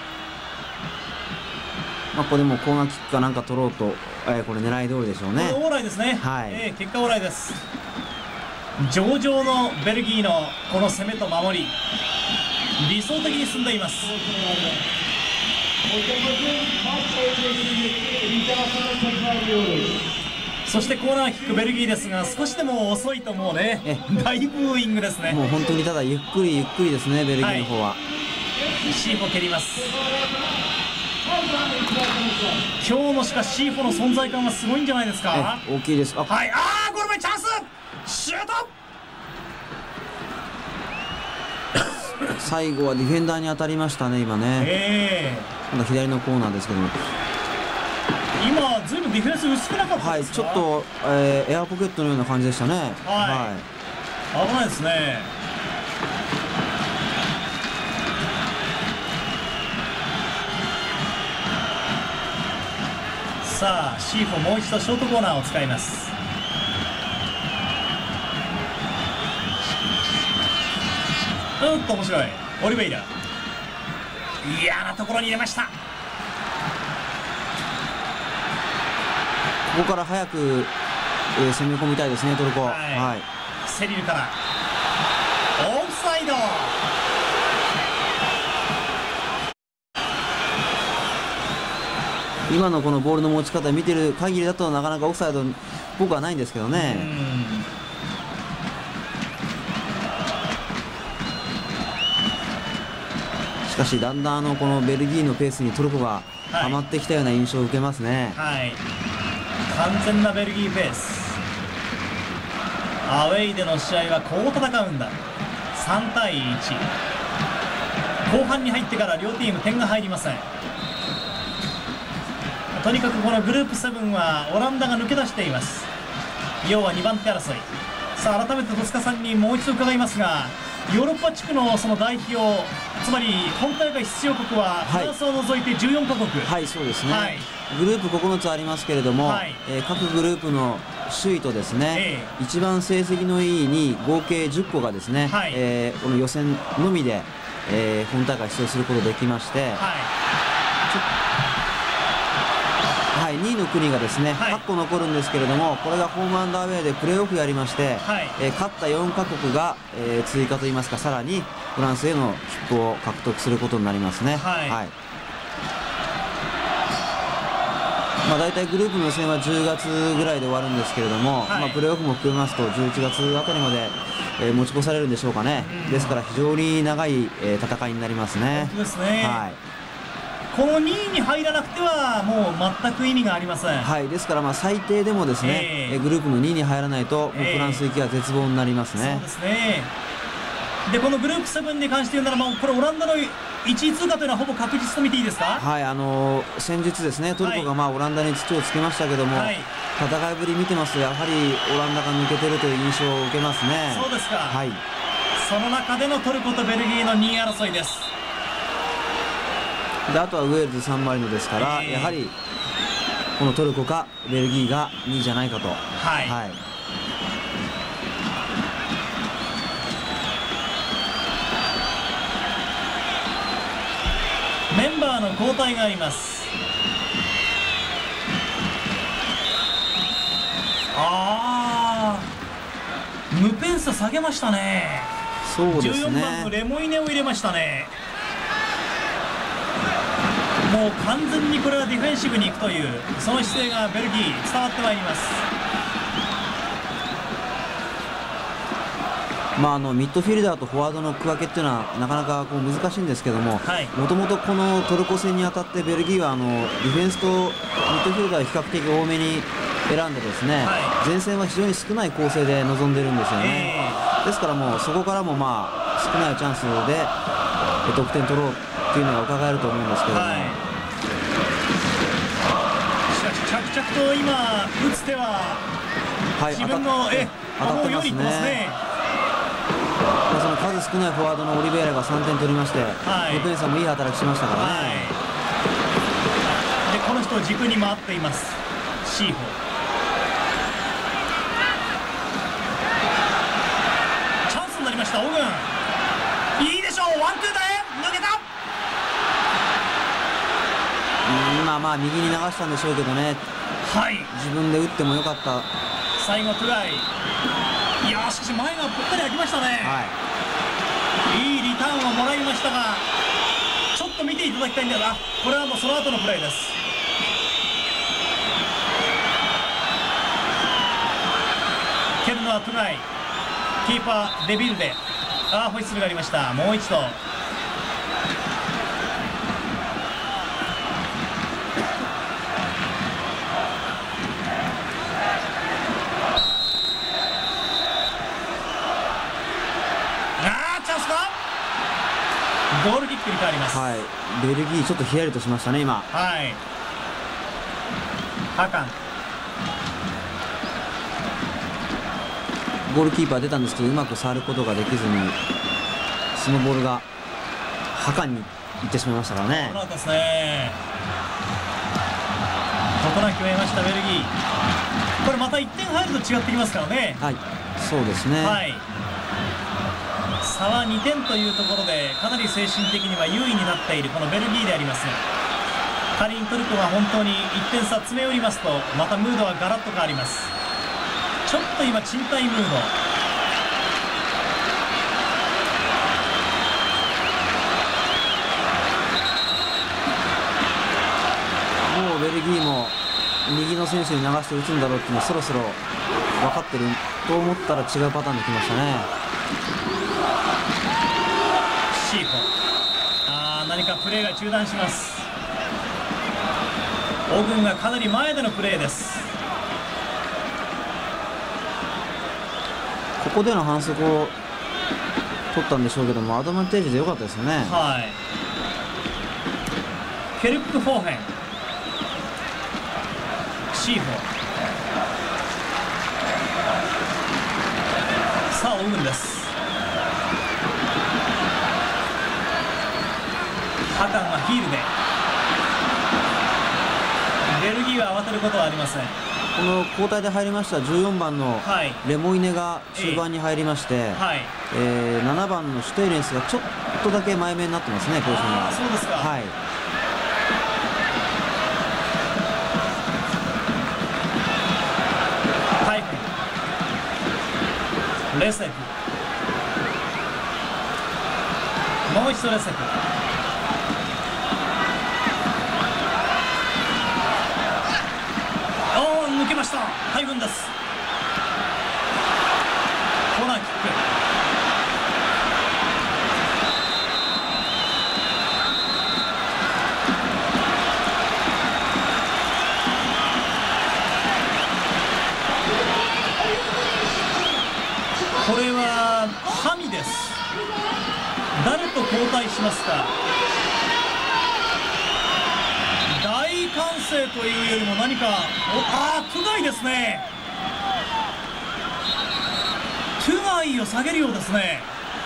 ここでもコーナーキックかなんか取ろうと、これ狙い通りでしょうね。 オーライですね。 はい、 結果オーライです。上々のベルギーのこの攻めと守り、理想的に進んでいます。そしてコーナーキックベルギーですが、少しでも遅いともうね、大ブーイングですね。 もう本当にただゆっくりゆっくりですね、ベルギーの方は。 シーフォ蹴ります。今日のしかしシーフォの存在感はすごいんじゃないですか。 大きいです。 はい、ゴール前チャンス、シュート。 最後はディフェンダーに当たりましたね、今ね。今度は左のコーナーですけども、 今ずいぶんディフェンス薄くなかったですか。 はい、ちょっと、エアポケットのような感じでしたね。 はい、危ないですね。さあシーフォもう一度ショートコーナーを使います。面白い。オリベイラ、嫌なところに入れました。 ここから早く、攻め込みたいですね、トルコ。 セリルからオフサイド。 今のこのボールの持ち方見てる限りだとなかなかオフサイドっぽくはないんですけどね。しかしだんだんこのベルギーのペースにトルコがはまってきたような印象を受けますね。 完全なベルギーペース。アウェイでの試合はこう戦うんだ。3対1。後半に入ってから両チーム点が入りません。とにかくこのグループ7はオランダが抜け出しています。要は2番手争い。さあ改めて戸塚さんにもう一度伺いますが、ヨーロッパ地区のその代表、つまり本大会出場国はフランスを除いて14カ国。 そうですね。グループ9つありますけれども、各グループの首位とですね、一番成績のいいに合計10個がですね、この予選のみで本大会出場することできまして、はい、2位の国がですね、8個残るんですけれども、これがホームアンダーウェイでプレーオフやりまして、勝った4カ国が、追加といいますか、さらにフランスへの切符を獲得することになりますね。大体グループの予選は10月ぐらいで終わるんですけれども、プレーオフも含めますと11月あたりまで、持ち越されるんでしょうかね。ですから非常に長い、戦いになりますね。 本当ですね。この2位に入らなくてはもう全く意味がありません。 はい、ですから最低でもですね、グループの2位に入らないと、もうフランス行きは絶望になりますね。 そうですね。でこのグループ7に関して言うなら、これオランダの1位通過というのはほぼ確実と見ていいですか。 はい、先日ですね、トルコがオランダに土をつけましたけども、戦いぶり見てますとやはりオランダが抜けてるという印象を受けますね。 そうですか。 はい。 その中でのトルコとベルギーの2位争いです。 であとはウェールズ、サンマリノですから、やはりこのトルコかベルギーが2位じゃないかと。 メンバーの交代があります。ムペンサ下げましたね。 そうですね。 14番のレモイネを入れましたね。もう完全にこれはディフェンシブに行くというその姿勢がベルギー伝わってまいります。 ミッドフィルダーとフォワードの区分けっていうのはなかなか難しいんですけども、もともとこのトルコ戦にあたってベルギーはディフェンスとミッドフィルダーを比較的多めに選んでですね、前線は非常に少ない構成で臨んでるんですよね。ですからもうそこからも少ないチャンスで得点取ろうっていうのが伺えると思うんですけども、 しかし着々と今打つ手は自分の思うようにいってますね。 その数少ないフォワードのオリベイラが3点取りまして、ルペンさんもいい働きしましたからね。 でこの人を軸に回っています。シーフォチャンスになりました。オグンいいでしょう。ワンツーで抜けた。 右に流したんでしょうけどね、自分で打ってもよかった。 最後トライ。いやしかし前がぽったり開きましたね。いいリターンをもらいましたが、ちょっと見ていただきたいんだな。これはもうその後のプレーです。蹴るのはトライ。キーパーデビルデ。ホイッスルがありました。もう一度。ゴールキックに変わります。 ベルギーちょっとヒヤリとしましたね今。 ハカンゴールキーパー出たんですけどうまく触ることができずに、そのボールがハカンに行ってしまいましたからね。 そうですね。事なきを得ましたベルギー。これまた1点入ると違ってきますからね。 そうですね。 差は2点というところでかなり精神的には優位になっているこのベルギーでありますが、仮にトルコが本当に1点差詰め寄りますとまたムードはガラッと変わります。ちょっと今賃貸ムード。 もうベルギーも右の選手に流して打つんだろうっていうのはそろそろ分かってると思ったら違うパターンできましたね。 シーフォ何かプレーが中断します。オグンがかなり前でのプレーです。 ここでの反則を取ったんでしょうけどもアドバンテージで良かったですよね。 ケルク・フォーヘンシーフォさあオグンです。ハカンはヒールでベルギーは慌てることはありません。 この交代で入りました14番のレモイネが中盤に入りまして、7番のシュテイレンスがちょっとだけ前目になってますね、ポジションが。 そうですか。はい。タイプレセク、もう一度レセク、抜けました。大分です。コーナーキック。これはハミです。誰と交代しますか。大歓声というよりも何か、トゥガイですね。トゥガイを下げるようですね。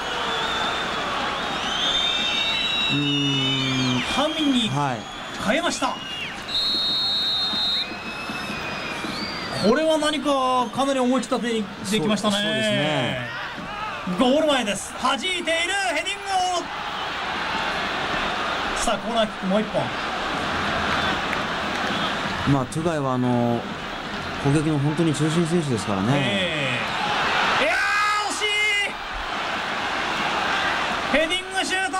ハミに変えました。これは何かかなり思い切った手にできましたね。そうですね。ゴール前です。弾いているヘディングを。さあコーナーキックもう一本。 トゥガイは攻撃の本当に中心選手ですからね。 いやー惜しい。ヘディングシュート。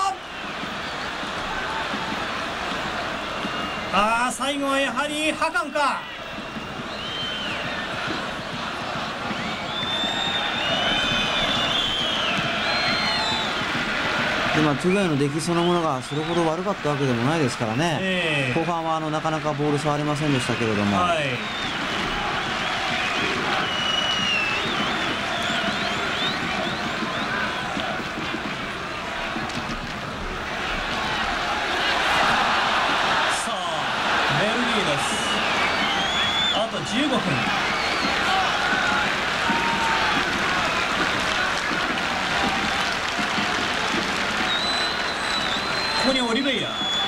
最後はやはりハカンか。 トゥガイの出来そのものがそれほど悪かったわけでもないですからね。後半はなかなかボール触れませんでしたけれども、 さあベルギーです。あと15分。ここにオリベイヤ。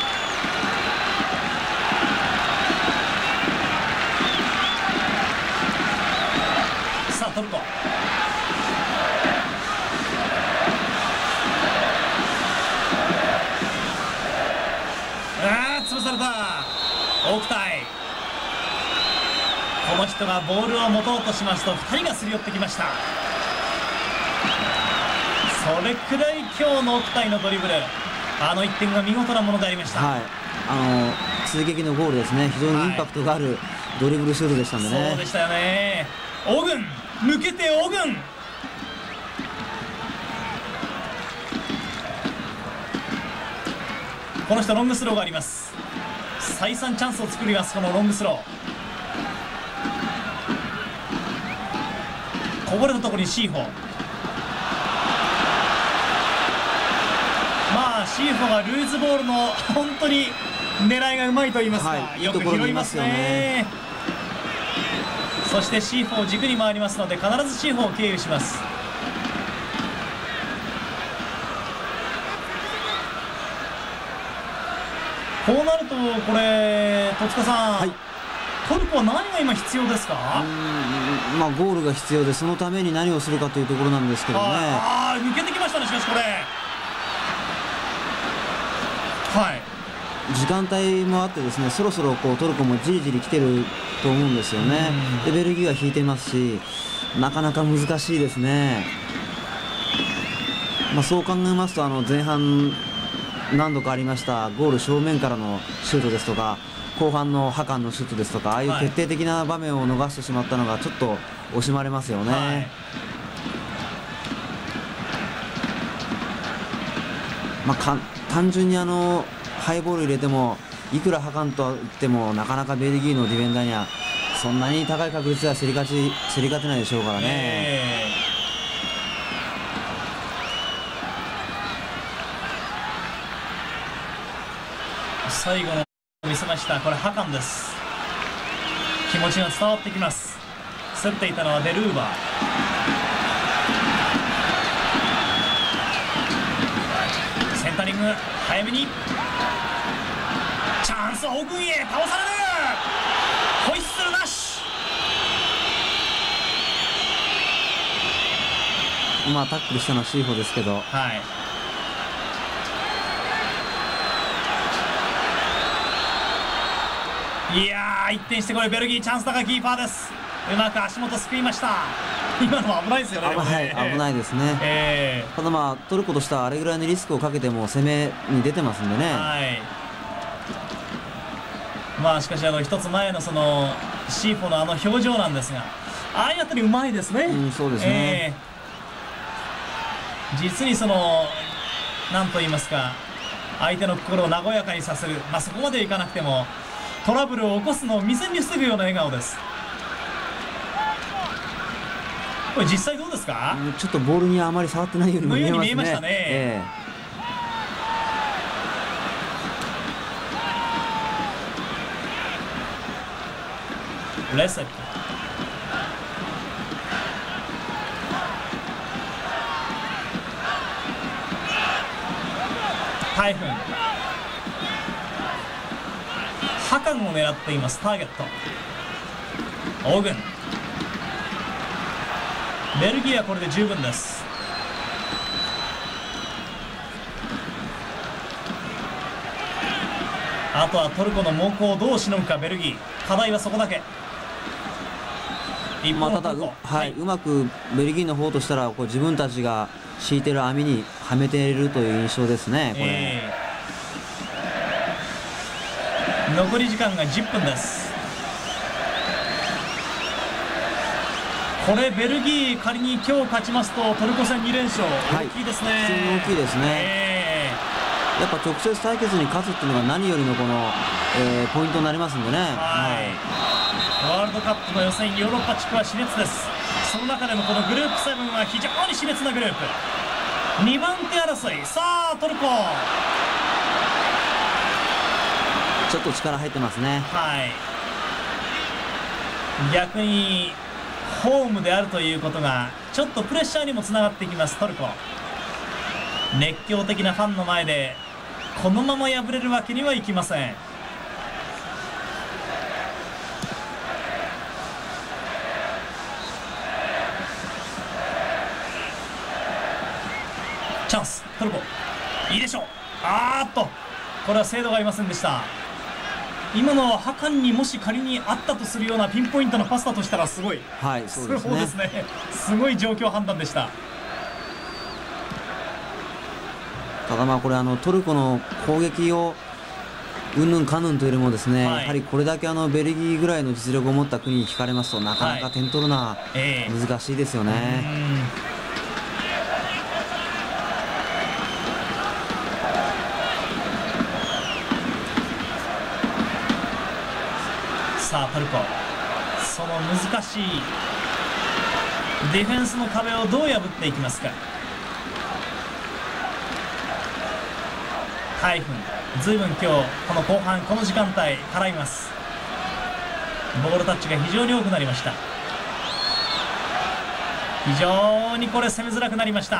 さあトルコ。潰された。オクタイ。この人がボールを持とうとしますと2人がすり寄ってきました。それくらい今日のオクタイのドリブル、1点が見事なものでありました。 追撃のゴールですね。非常にインパクトがあるドリブルシュートでしたんでね。 そうでしたよね。オグン抜けてオグン。この人ロングスローがあります。再三チャンスを作ります。このロングスロー、こぼれたところにシーフォ。シーフォがルーズボールの本当に狙いがうまいと言いますか、よく拾いますね。そしてシーフォを軸に回りますので必ずシーフォを経由します。こうなるとこれ戸塚さん、トルコは何が今必要ですか。 ゴールが必要で、そのために何をするかというところなんですけどね。 抜けてきましたね。しかしこれ時間帯もあってですね、そろそろトルコもじりじり来てると思うんですよね。でベルギーは引いてますし、なかなか難しいですね。そう考えますと前半何度かありましたゴール正面からのシュートですとか、後半のハカンのシュートですとか、ああいう決定的な場面を逃してしまったのがちょっと惜しまれますよね。単純にハイボール入れても、いくらハカンと言ってもなかなかベルギーのディフェンダーにはそんなに高い確率では競り勝てないでしょうからね。 最後の見せました。これハカンです。気持ちが伝わってきます。競っていたのはデルーバー。センタリング早めにチャンス、オグンへ倒される。ホイッスルなし。 タックルしたのはシーホですけど、 いやー、一転してこれベルギーチャンスだがキーパーです。うまく足元すくいました。今のは危ないですよね。 危ないですね。ただトルコとしてはあれぐらいのリスクをかけても攻めに出てますんでね。 しかし一つ前のそのシーフォの表情なんですが、ああいうあたりうまいですね。 そうですね。 実になんと言いますか、相手の心を和やかにさせる、そこまでいかなくてもトラブルを起こすのを未然に防ぐような笑顔です。これ実際どうですか？ ちょっとボールにあまり触ってないように見えましたね。 レセプタイフンハカンを狙っています。ターゲットオーグン、ベルギーはこれで十分です。あとはトルコの猛攻をどうしのぐかベルギー、課題はそこだけ。 ただうまくベルギーの方としたら自分たちが敷いてる網にはめているという印象ですね。 残り時間が10分です。これベルギー仮に今日勝ちますとトルコ戦2連勝、大きいですね。 非常に大きいですね。やっぱ直接対決に勝つっていうのが何よりのポイントになりますんでね。 ワールドカップの予選ヨーロッパ地区は熾烈です。その中でもこのグループ7は非常に熾烈なグループ、2番手争い。さあトルコちょっと力入ってますね。 逆にホームであるということがちょっとプレッシャーにもつながってきます。トルコ熱狂的なファンの前でこのまま敗れるわけにはいきません。チャンストルコ、いいでしょう。これは精度がありませんでした。今のはハカンにもし仮にあったとするようなピンポイントのパスだとしたらすごい、そうですね、すごい状況判断でした。 ただこれトルコの攻撃をうんぬんかぬんというよりもですね、やはりこれだけベルギーぐらいの実力を持った国に引かれますとなかなか点取るのは難しいですよね。 さあトルコ、その難しいディフェンスの壁をどう破っていきますか。タイフン、ずいぶん今日この後半この時間帯絡みます。ボールタッチが非常に多くなりました。非常にこれ攻めづらくなりました。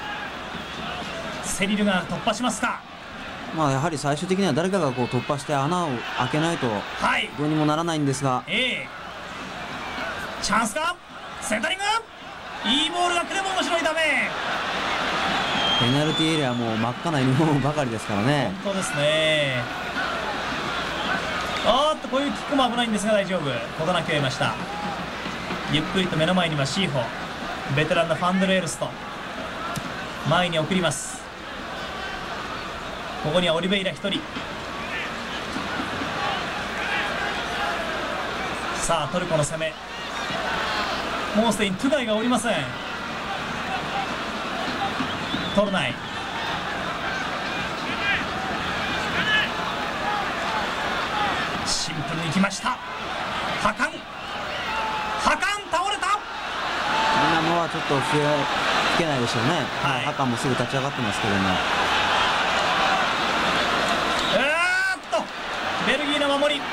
セリルが突破しますか。 やはり最終的には誰かが突破して穴を開けないとどうにもならないんですが、 チャンスか、センタリング、いいボールが来れば面白いため、 ペナルティーエリアも真っ赤なユニフォームばかりですからね。 本当ですね。こういうキックも危ないんですが大丈夫、事なきを得ました。ゆっくりと目の前にはシーホ、ベテランのファンドレールスト前に送ります。ここにはオリベイラ1人。さあトルコの攻め、もうすでにトゥガイがおりません。取れない。シンプルに来ました。ハカン倒れた。 今のはちょっと吹けないでしょうね。ハカンもすぐ立ち上がってますけども、 ベルギーの守り、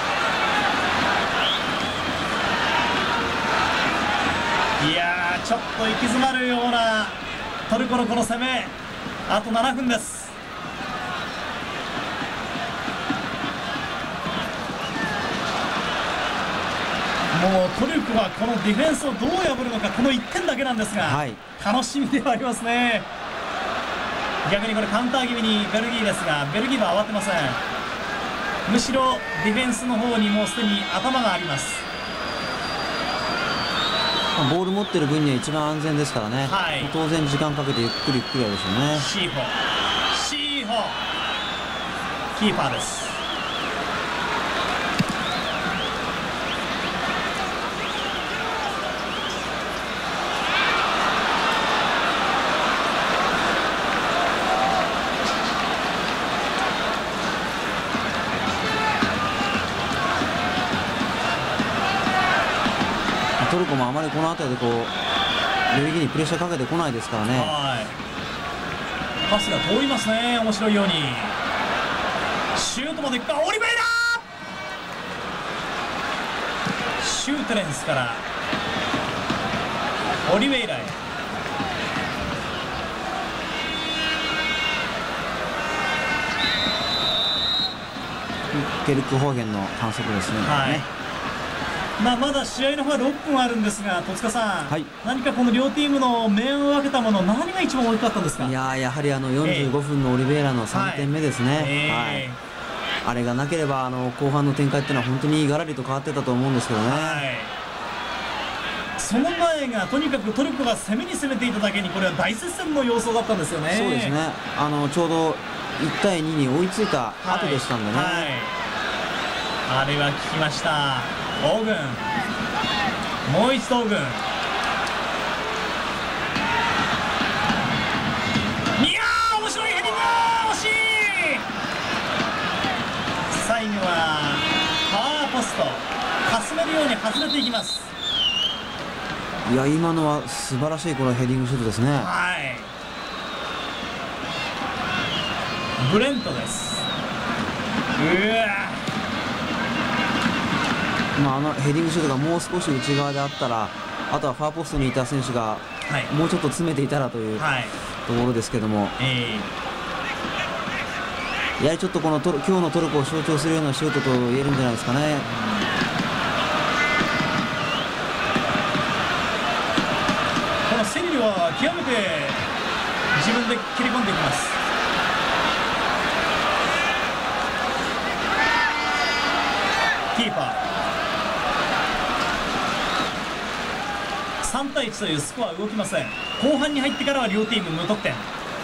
いやーちょっと行き詰まるようなトルコのこの攻め。あと7分です。 もうトルコはこのディフェンスをどう破るのか、この1点だけなんですが、はい、楽しみではありますね。逆にこれカウンター気味にベルギーですが、ベルギーは慌てません。むしろディフェンスの方にもうすでに頭があります。 ボール持ってる分には一番安全ですからね、はい、当然時間かけてゆっくりゆっくりやるでしょうね。 シーホキーパーです。 トルコもあまりこの辺りでこうベルギーにプレッシャーかけてこないですからね。はい、 パスが通りますね、面白いように。シュートまでいくか、オリベイラシューテレンスからオリベイラへ。 ケルクホーゲンの反則ですね。はい、 まだ試合の方は6分あるんですが、戸塚さん、はい、何かこの両チームの明暗を分けたもの、何が一番大きかったんですか？ やはり45分のオリベイラの3点目ですね。あれがなければ後半の展開っていうのは本当にガラリと変わってたと思うんですけどね。 その前がとにかくトルコが攻めに攻めていただけに、これは大接戦の様相だったんですよね。 そうですね、ちょうど1対2に追いついた後でしたんでね。 あれは効きました。オーグン、もう一度オーグン、いやー面白いヘディング、惜しい。最後はパワーポスト、かすめるように外れていきます。 いや、今のは素晴らしいこのヘディングシュートですね。 はい、ブレントです。 ヘディングシュートがもう少し内側であったら、あとはファーポストにいた選手がもうちょっと詰めていたらというところですけども、やはりちょっとこの今日のトルコを象徴するようなシュートと言えるんじゃないですかね。 このセリルは極めて自分で切り込んでいきます。キーパー3対1というスコアは動きません。後半に入ってからは両チーム無得点。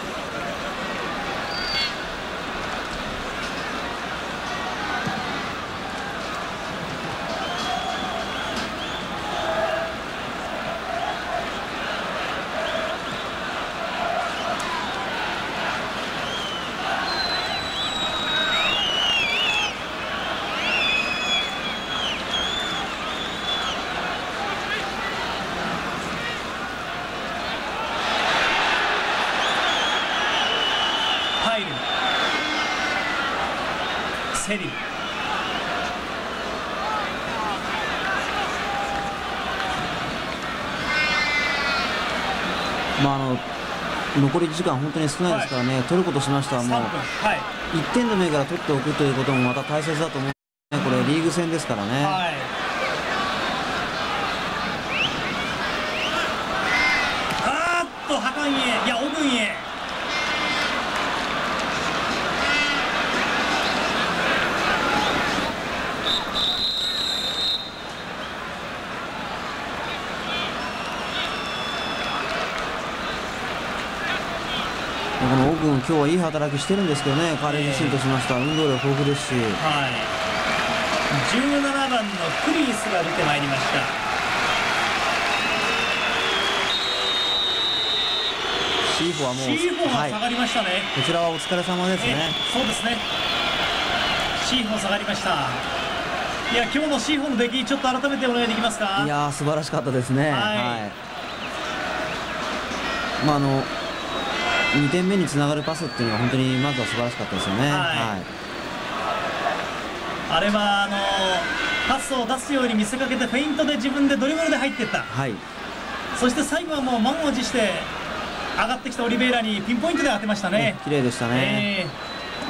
セリル、 残り時間本当に少ないですからね、取ることしましたらもう1点でもいいから取っておくということもまた大切だと思う、これリーグ戦ですからね。 ハカンへ、いやオグンへ。 このオグン、今日はいい働きしてるんですけどね、彼自身としました運動量豊富ですし、 17番のクリースが出てまいりました。 シーフォはもう下がりましたね。 こちらはお疲れ様ですね。 そうですね、シーフォ下がりました。いや、今日のシーフォの出来、ちょっと改めてお願いできますか。 いやー、素晴らしかったですね。2点目につながるパスっていうのは本当にまずは素晴らしかったですよね。 あれはパスを出すように見せかけてフェイントで自分でドリブルで入っていった、そして最後はもう満を持して上がってきたオリベイラにピンポイントで当てましたね。 綺麗でしたね。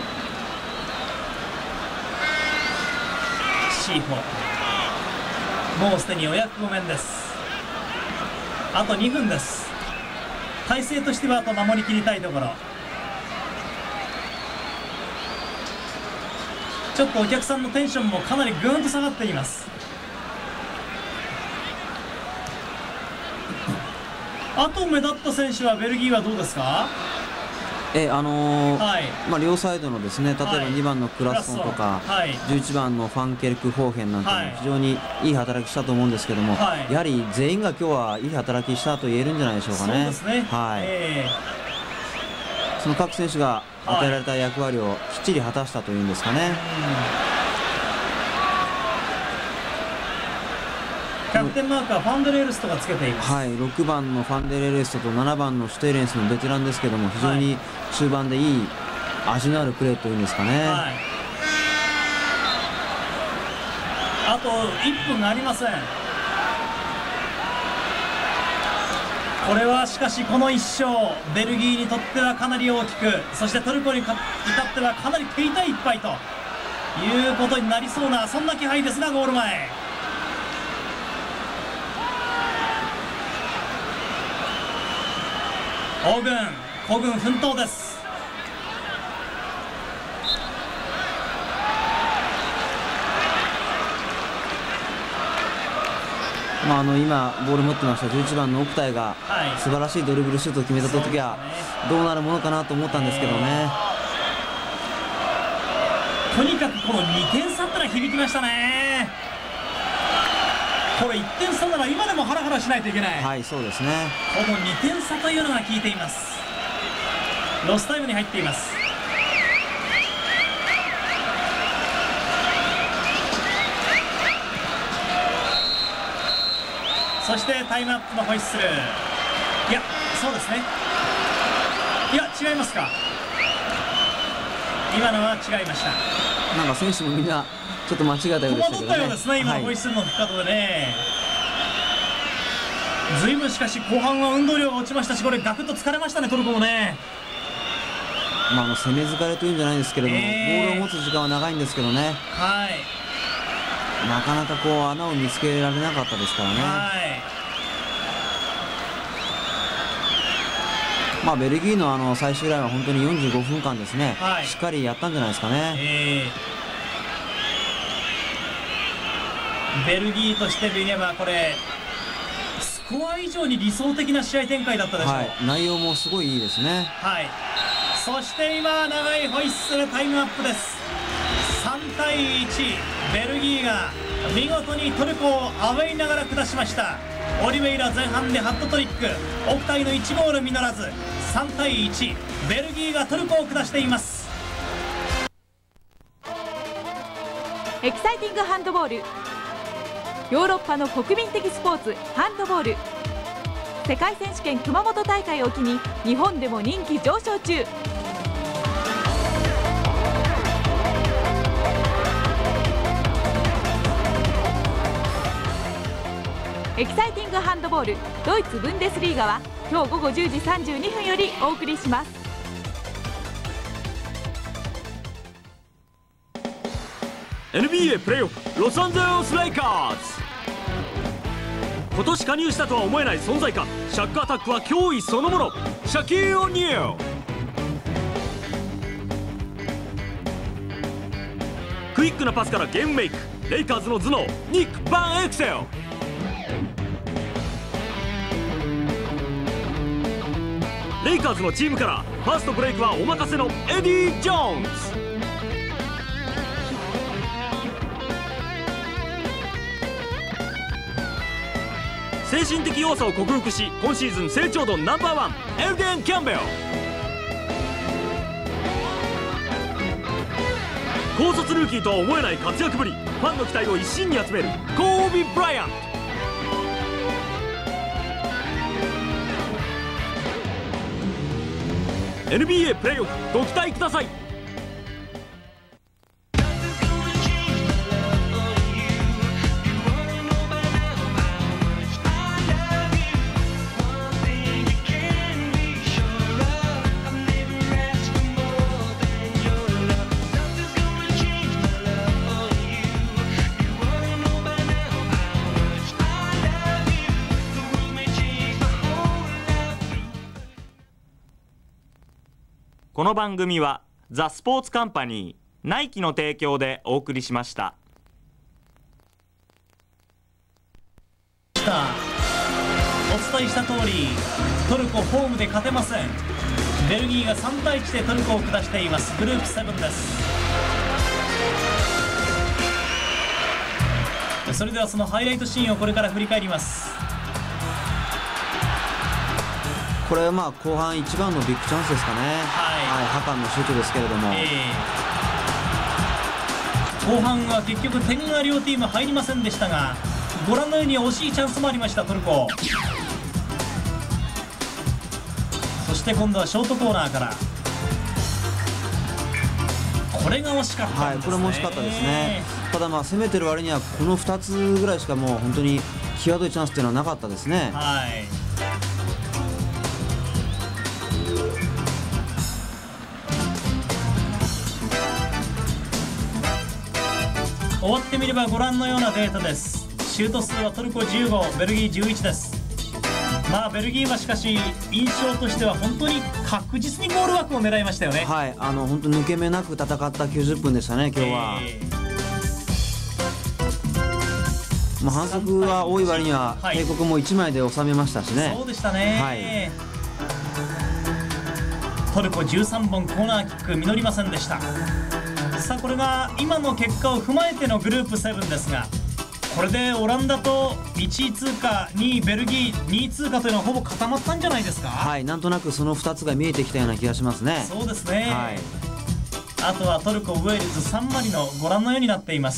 シーフォもうすでにお役御免です。あと2分です。体勢としてはあと守りきりたいところ。ちょっとお客さんのテンションもかなりぐーんと下がっています。あと目立った選手はベルギーはどうですか？ 両サイドのですね、例えば2番のクラッソンとか、11番のファンケルク・ホーヘンなんて非常にいい働きしたと思うんですけども、やはり全員が今日はいい働きしたと言えるんじゃないでしょうかね。その各選手が与えられた役割をきっちり果たしたというんですかね。 キャプテンマークはファンデレルストがつけています。 6番のファンデレルストと7番のシュテーレンスのベテランですけども、非常に中盤でいい味のあるプレーというんですかね。 あと1分がありません。これはしかしこの1勝、ベルギーにとってはかなり大きく、そしてトルコに至ってはかなり手痛い一敗ということになりそうな、そんな気配ですが、ゴール前。黄軍、孤軍奮闘です。 今ボール持ってました11番のオクタイが素晴らしいドリブルシュートを決めた時はどうなるものかなと思ったんですけどね。 とにかくこの2点差ってのは響きましたね。これ1点差なら今でもハラハラしないといけない。 そうですね。 この2点差というのが効いています。ロスタイムに入っています。そしてタイムアップのホイッスル。いや、そうですね。いや、違いますか。今のは違いました。 なんか選手もみんなちょっと間違えたようでしたけどね。戸惑ったようですね、今のホイッスルの吹き方でね。ずいぶんしかし後半は運動量が落ちましたし、これガクッと疲れましたね、トルコもね。 攻め疲れというんじゃないですけれども、ボールを持つ時間は長いんですけどね。なかなか穴を見つけられなかったですからね。ベルギーの最終ラインは本当に45分間ですね、しっかりやったんじゃないですかね。 ベルギーとして見ればこれスコア以上に理想的な試合展開だったでしょう。 内容もすごいいいですね。 そして今長いホイッスル、タイムアップです。3対1、ベルギーが見事にトルコをアウェイながら下しました。オリベイラ前半でハットトリック、オクタイの1ゴール実らず、3対1、ベルギーがトルコを下しています。 エキサイティングハンドボール、ヨーロッパの国民的スポーツハンドボール。世界選手権熊本大会を機に日本でも人気上昇中。エキサイティングハンドボールドイツブンデスリーガは今日午後10時32分よりお送りします。 NBA プレーオフロサンゼルス・レイカーズ。今年加入したとは思えない存在感、シャックアタックは脅威そのもの。シャキール・オニール、クイックなパスからゲームメイク、レイカーズの頭脳ニック・バン・エクセル。レイカーズのチームからファーストブレイクはお任せのエディ・ジョーンズ。精神的弱さを克服し今シーズン成長度ナンバーワン、エルデン・キャンベル。高卒ルーキーとは思えない活躍ぶり、ファンの期待を一身に集めるコービー・ブライアント。NBA プレーオフご期待ください。 この番組はザ・スポーツカンパニーナイキの提供でお送りしました。 お伝えした通りトルコホームで勝てません。ベルギーが3対1でトルコを下しています。グループ7です。それではそのハイライトシーンをこれから振り返ります。 これはまあ後半一番のビッグチャンスですかね。ハカンのシュートですけれども、 後半は結局点が両チーム入りませんでしたが、ご覧のように惜しいチャンスもありましたトルコ。そして今度はショートコーナーから、これが惜しかったんですね。 これも惜しかったですね。ただまあ攻めてる割にはこの2つぐらいしかもう本当に際どいチャンスっていうのはなかったですね。 終わってみればご覧のようなデータです。シュート数はトルコ15、ベルギー11です。まあベルギーはしかし印象としては本当に確実にゴール枠を狙いましたよね。 本当抜け目なく戦った90分でしたね今日は。反則は多い割には警告も1枚で収めましたしね。 そうでしたね。トルコ13本コーナーキック実りませんでした。さあこれが今の結果を踏まえてのグループ7ですが、これでオランダと1位通過、2位ベルギー2位通過というのはほぼ固まったんじゃないですか。 なんとなくその2つが見えてきたような気がしますね。 そうですね。あとはトルコ、ウェールズ、サンマリノご覧のようになっています。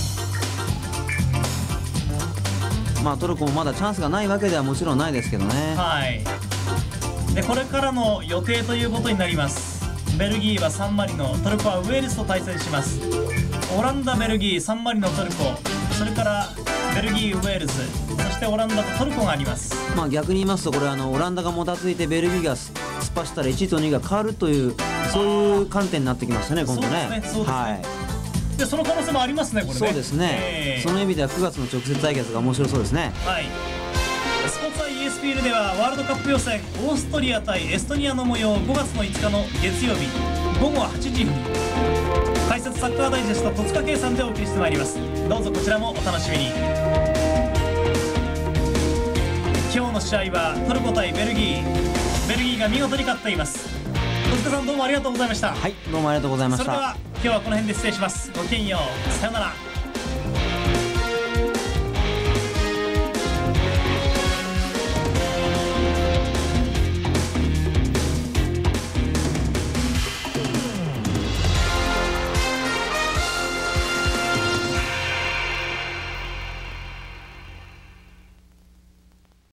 トルコもまだチャンスがないわけではもちろんないですけどね。 でこれからの予定ということになります。ベルギーはサンマリノ、トルコはウェールズと対戦します。オランダ、ベルギー、サンマリノ、トルコ、それからベルギー、ウェールズ、そしてオランダとトルコがあります。 逆に言いますとこれオランダがもたついてベルギーが突っ走ったら1位と2位が変わるというそういう観点になってきましたね今度ね。 でその可能性もありますねこれね。 そうですね、その意味では9月の直接対決が面白そうですね。 スポーツは ESPN ではワールドカップ予選オーストリア対エストニアの模様を5月の5日の月曜日午後8時より解説サッカーダイジェスト戸塚圭さんでお送りしてまいります。どうぞこちらもお楽しみに。今日の試合はトルコ対ベルギー、ベルギーが見事に勝っています。戸塚さんどうもありがとうございました。 どうもありがとうございました。 それでは今日はこの辺で失礼します。ごきげんよう、さようなら。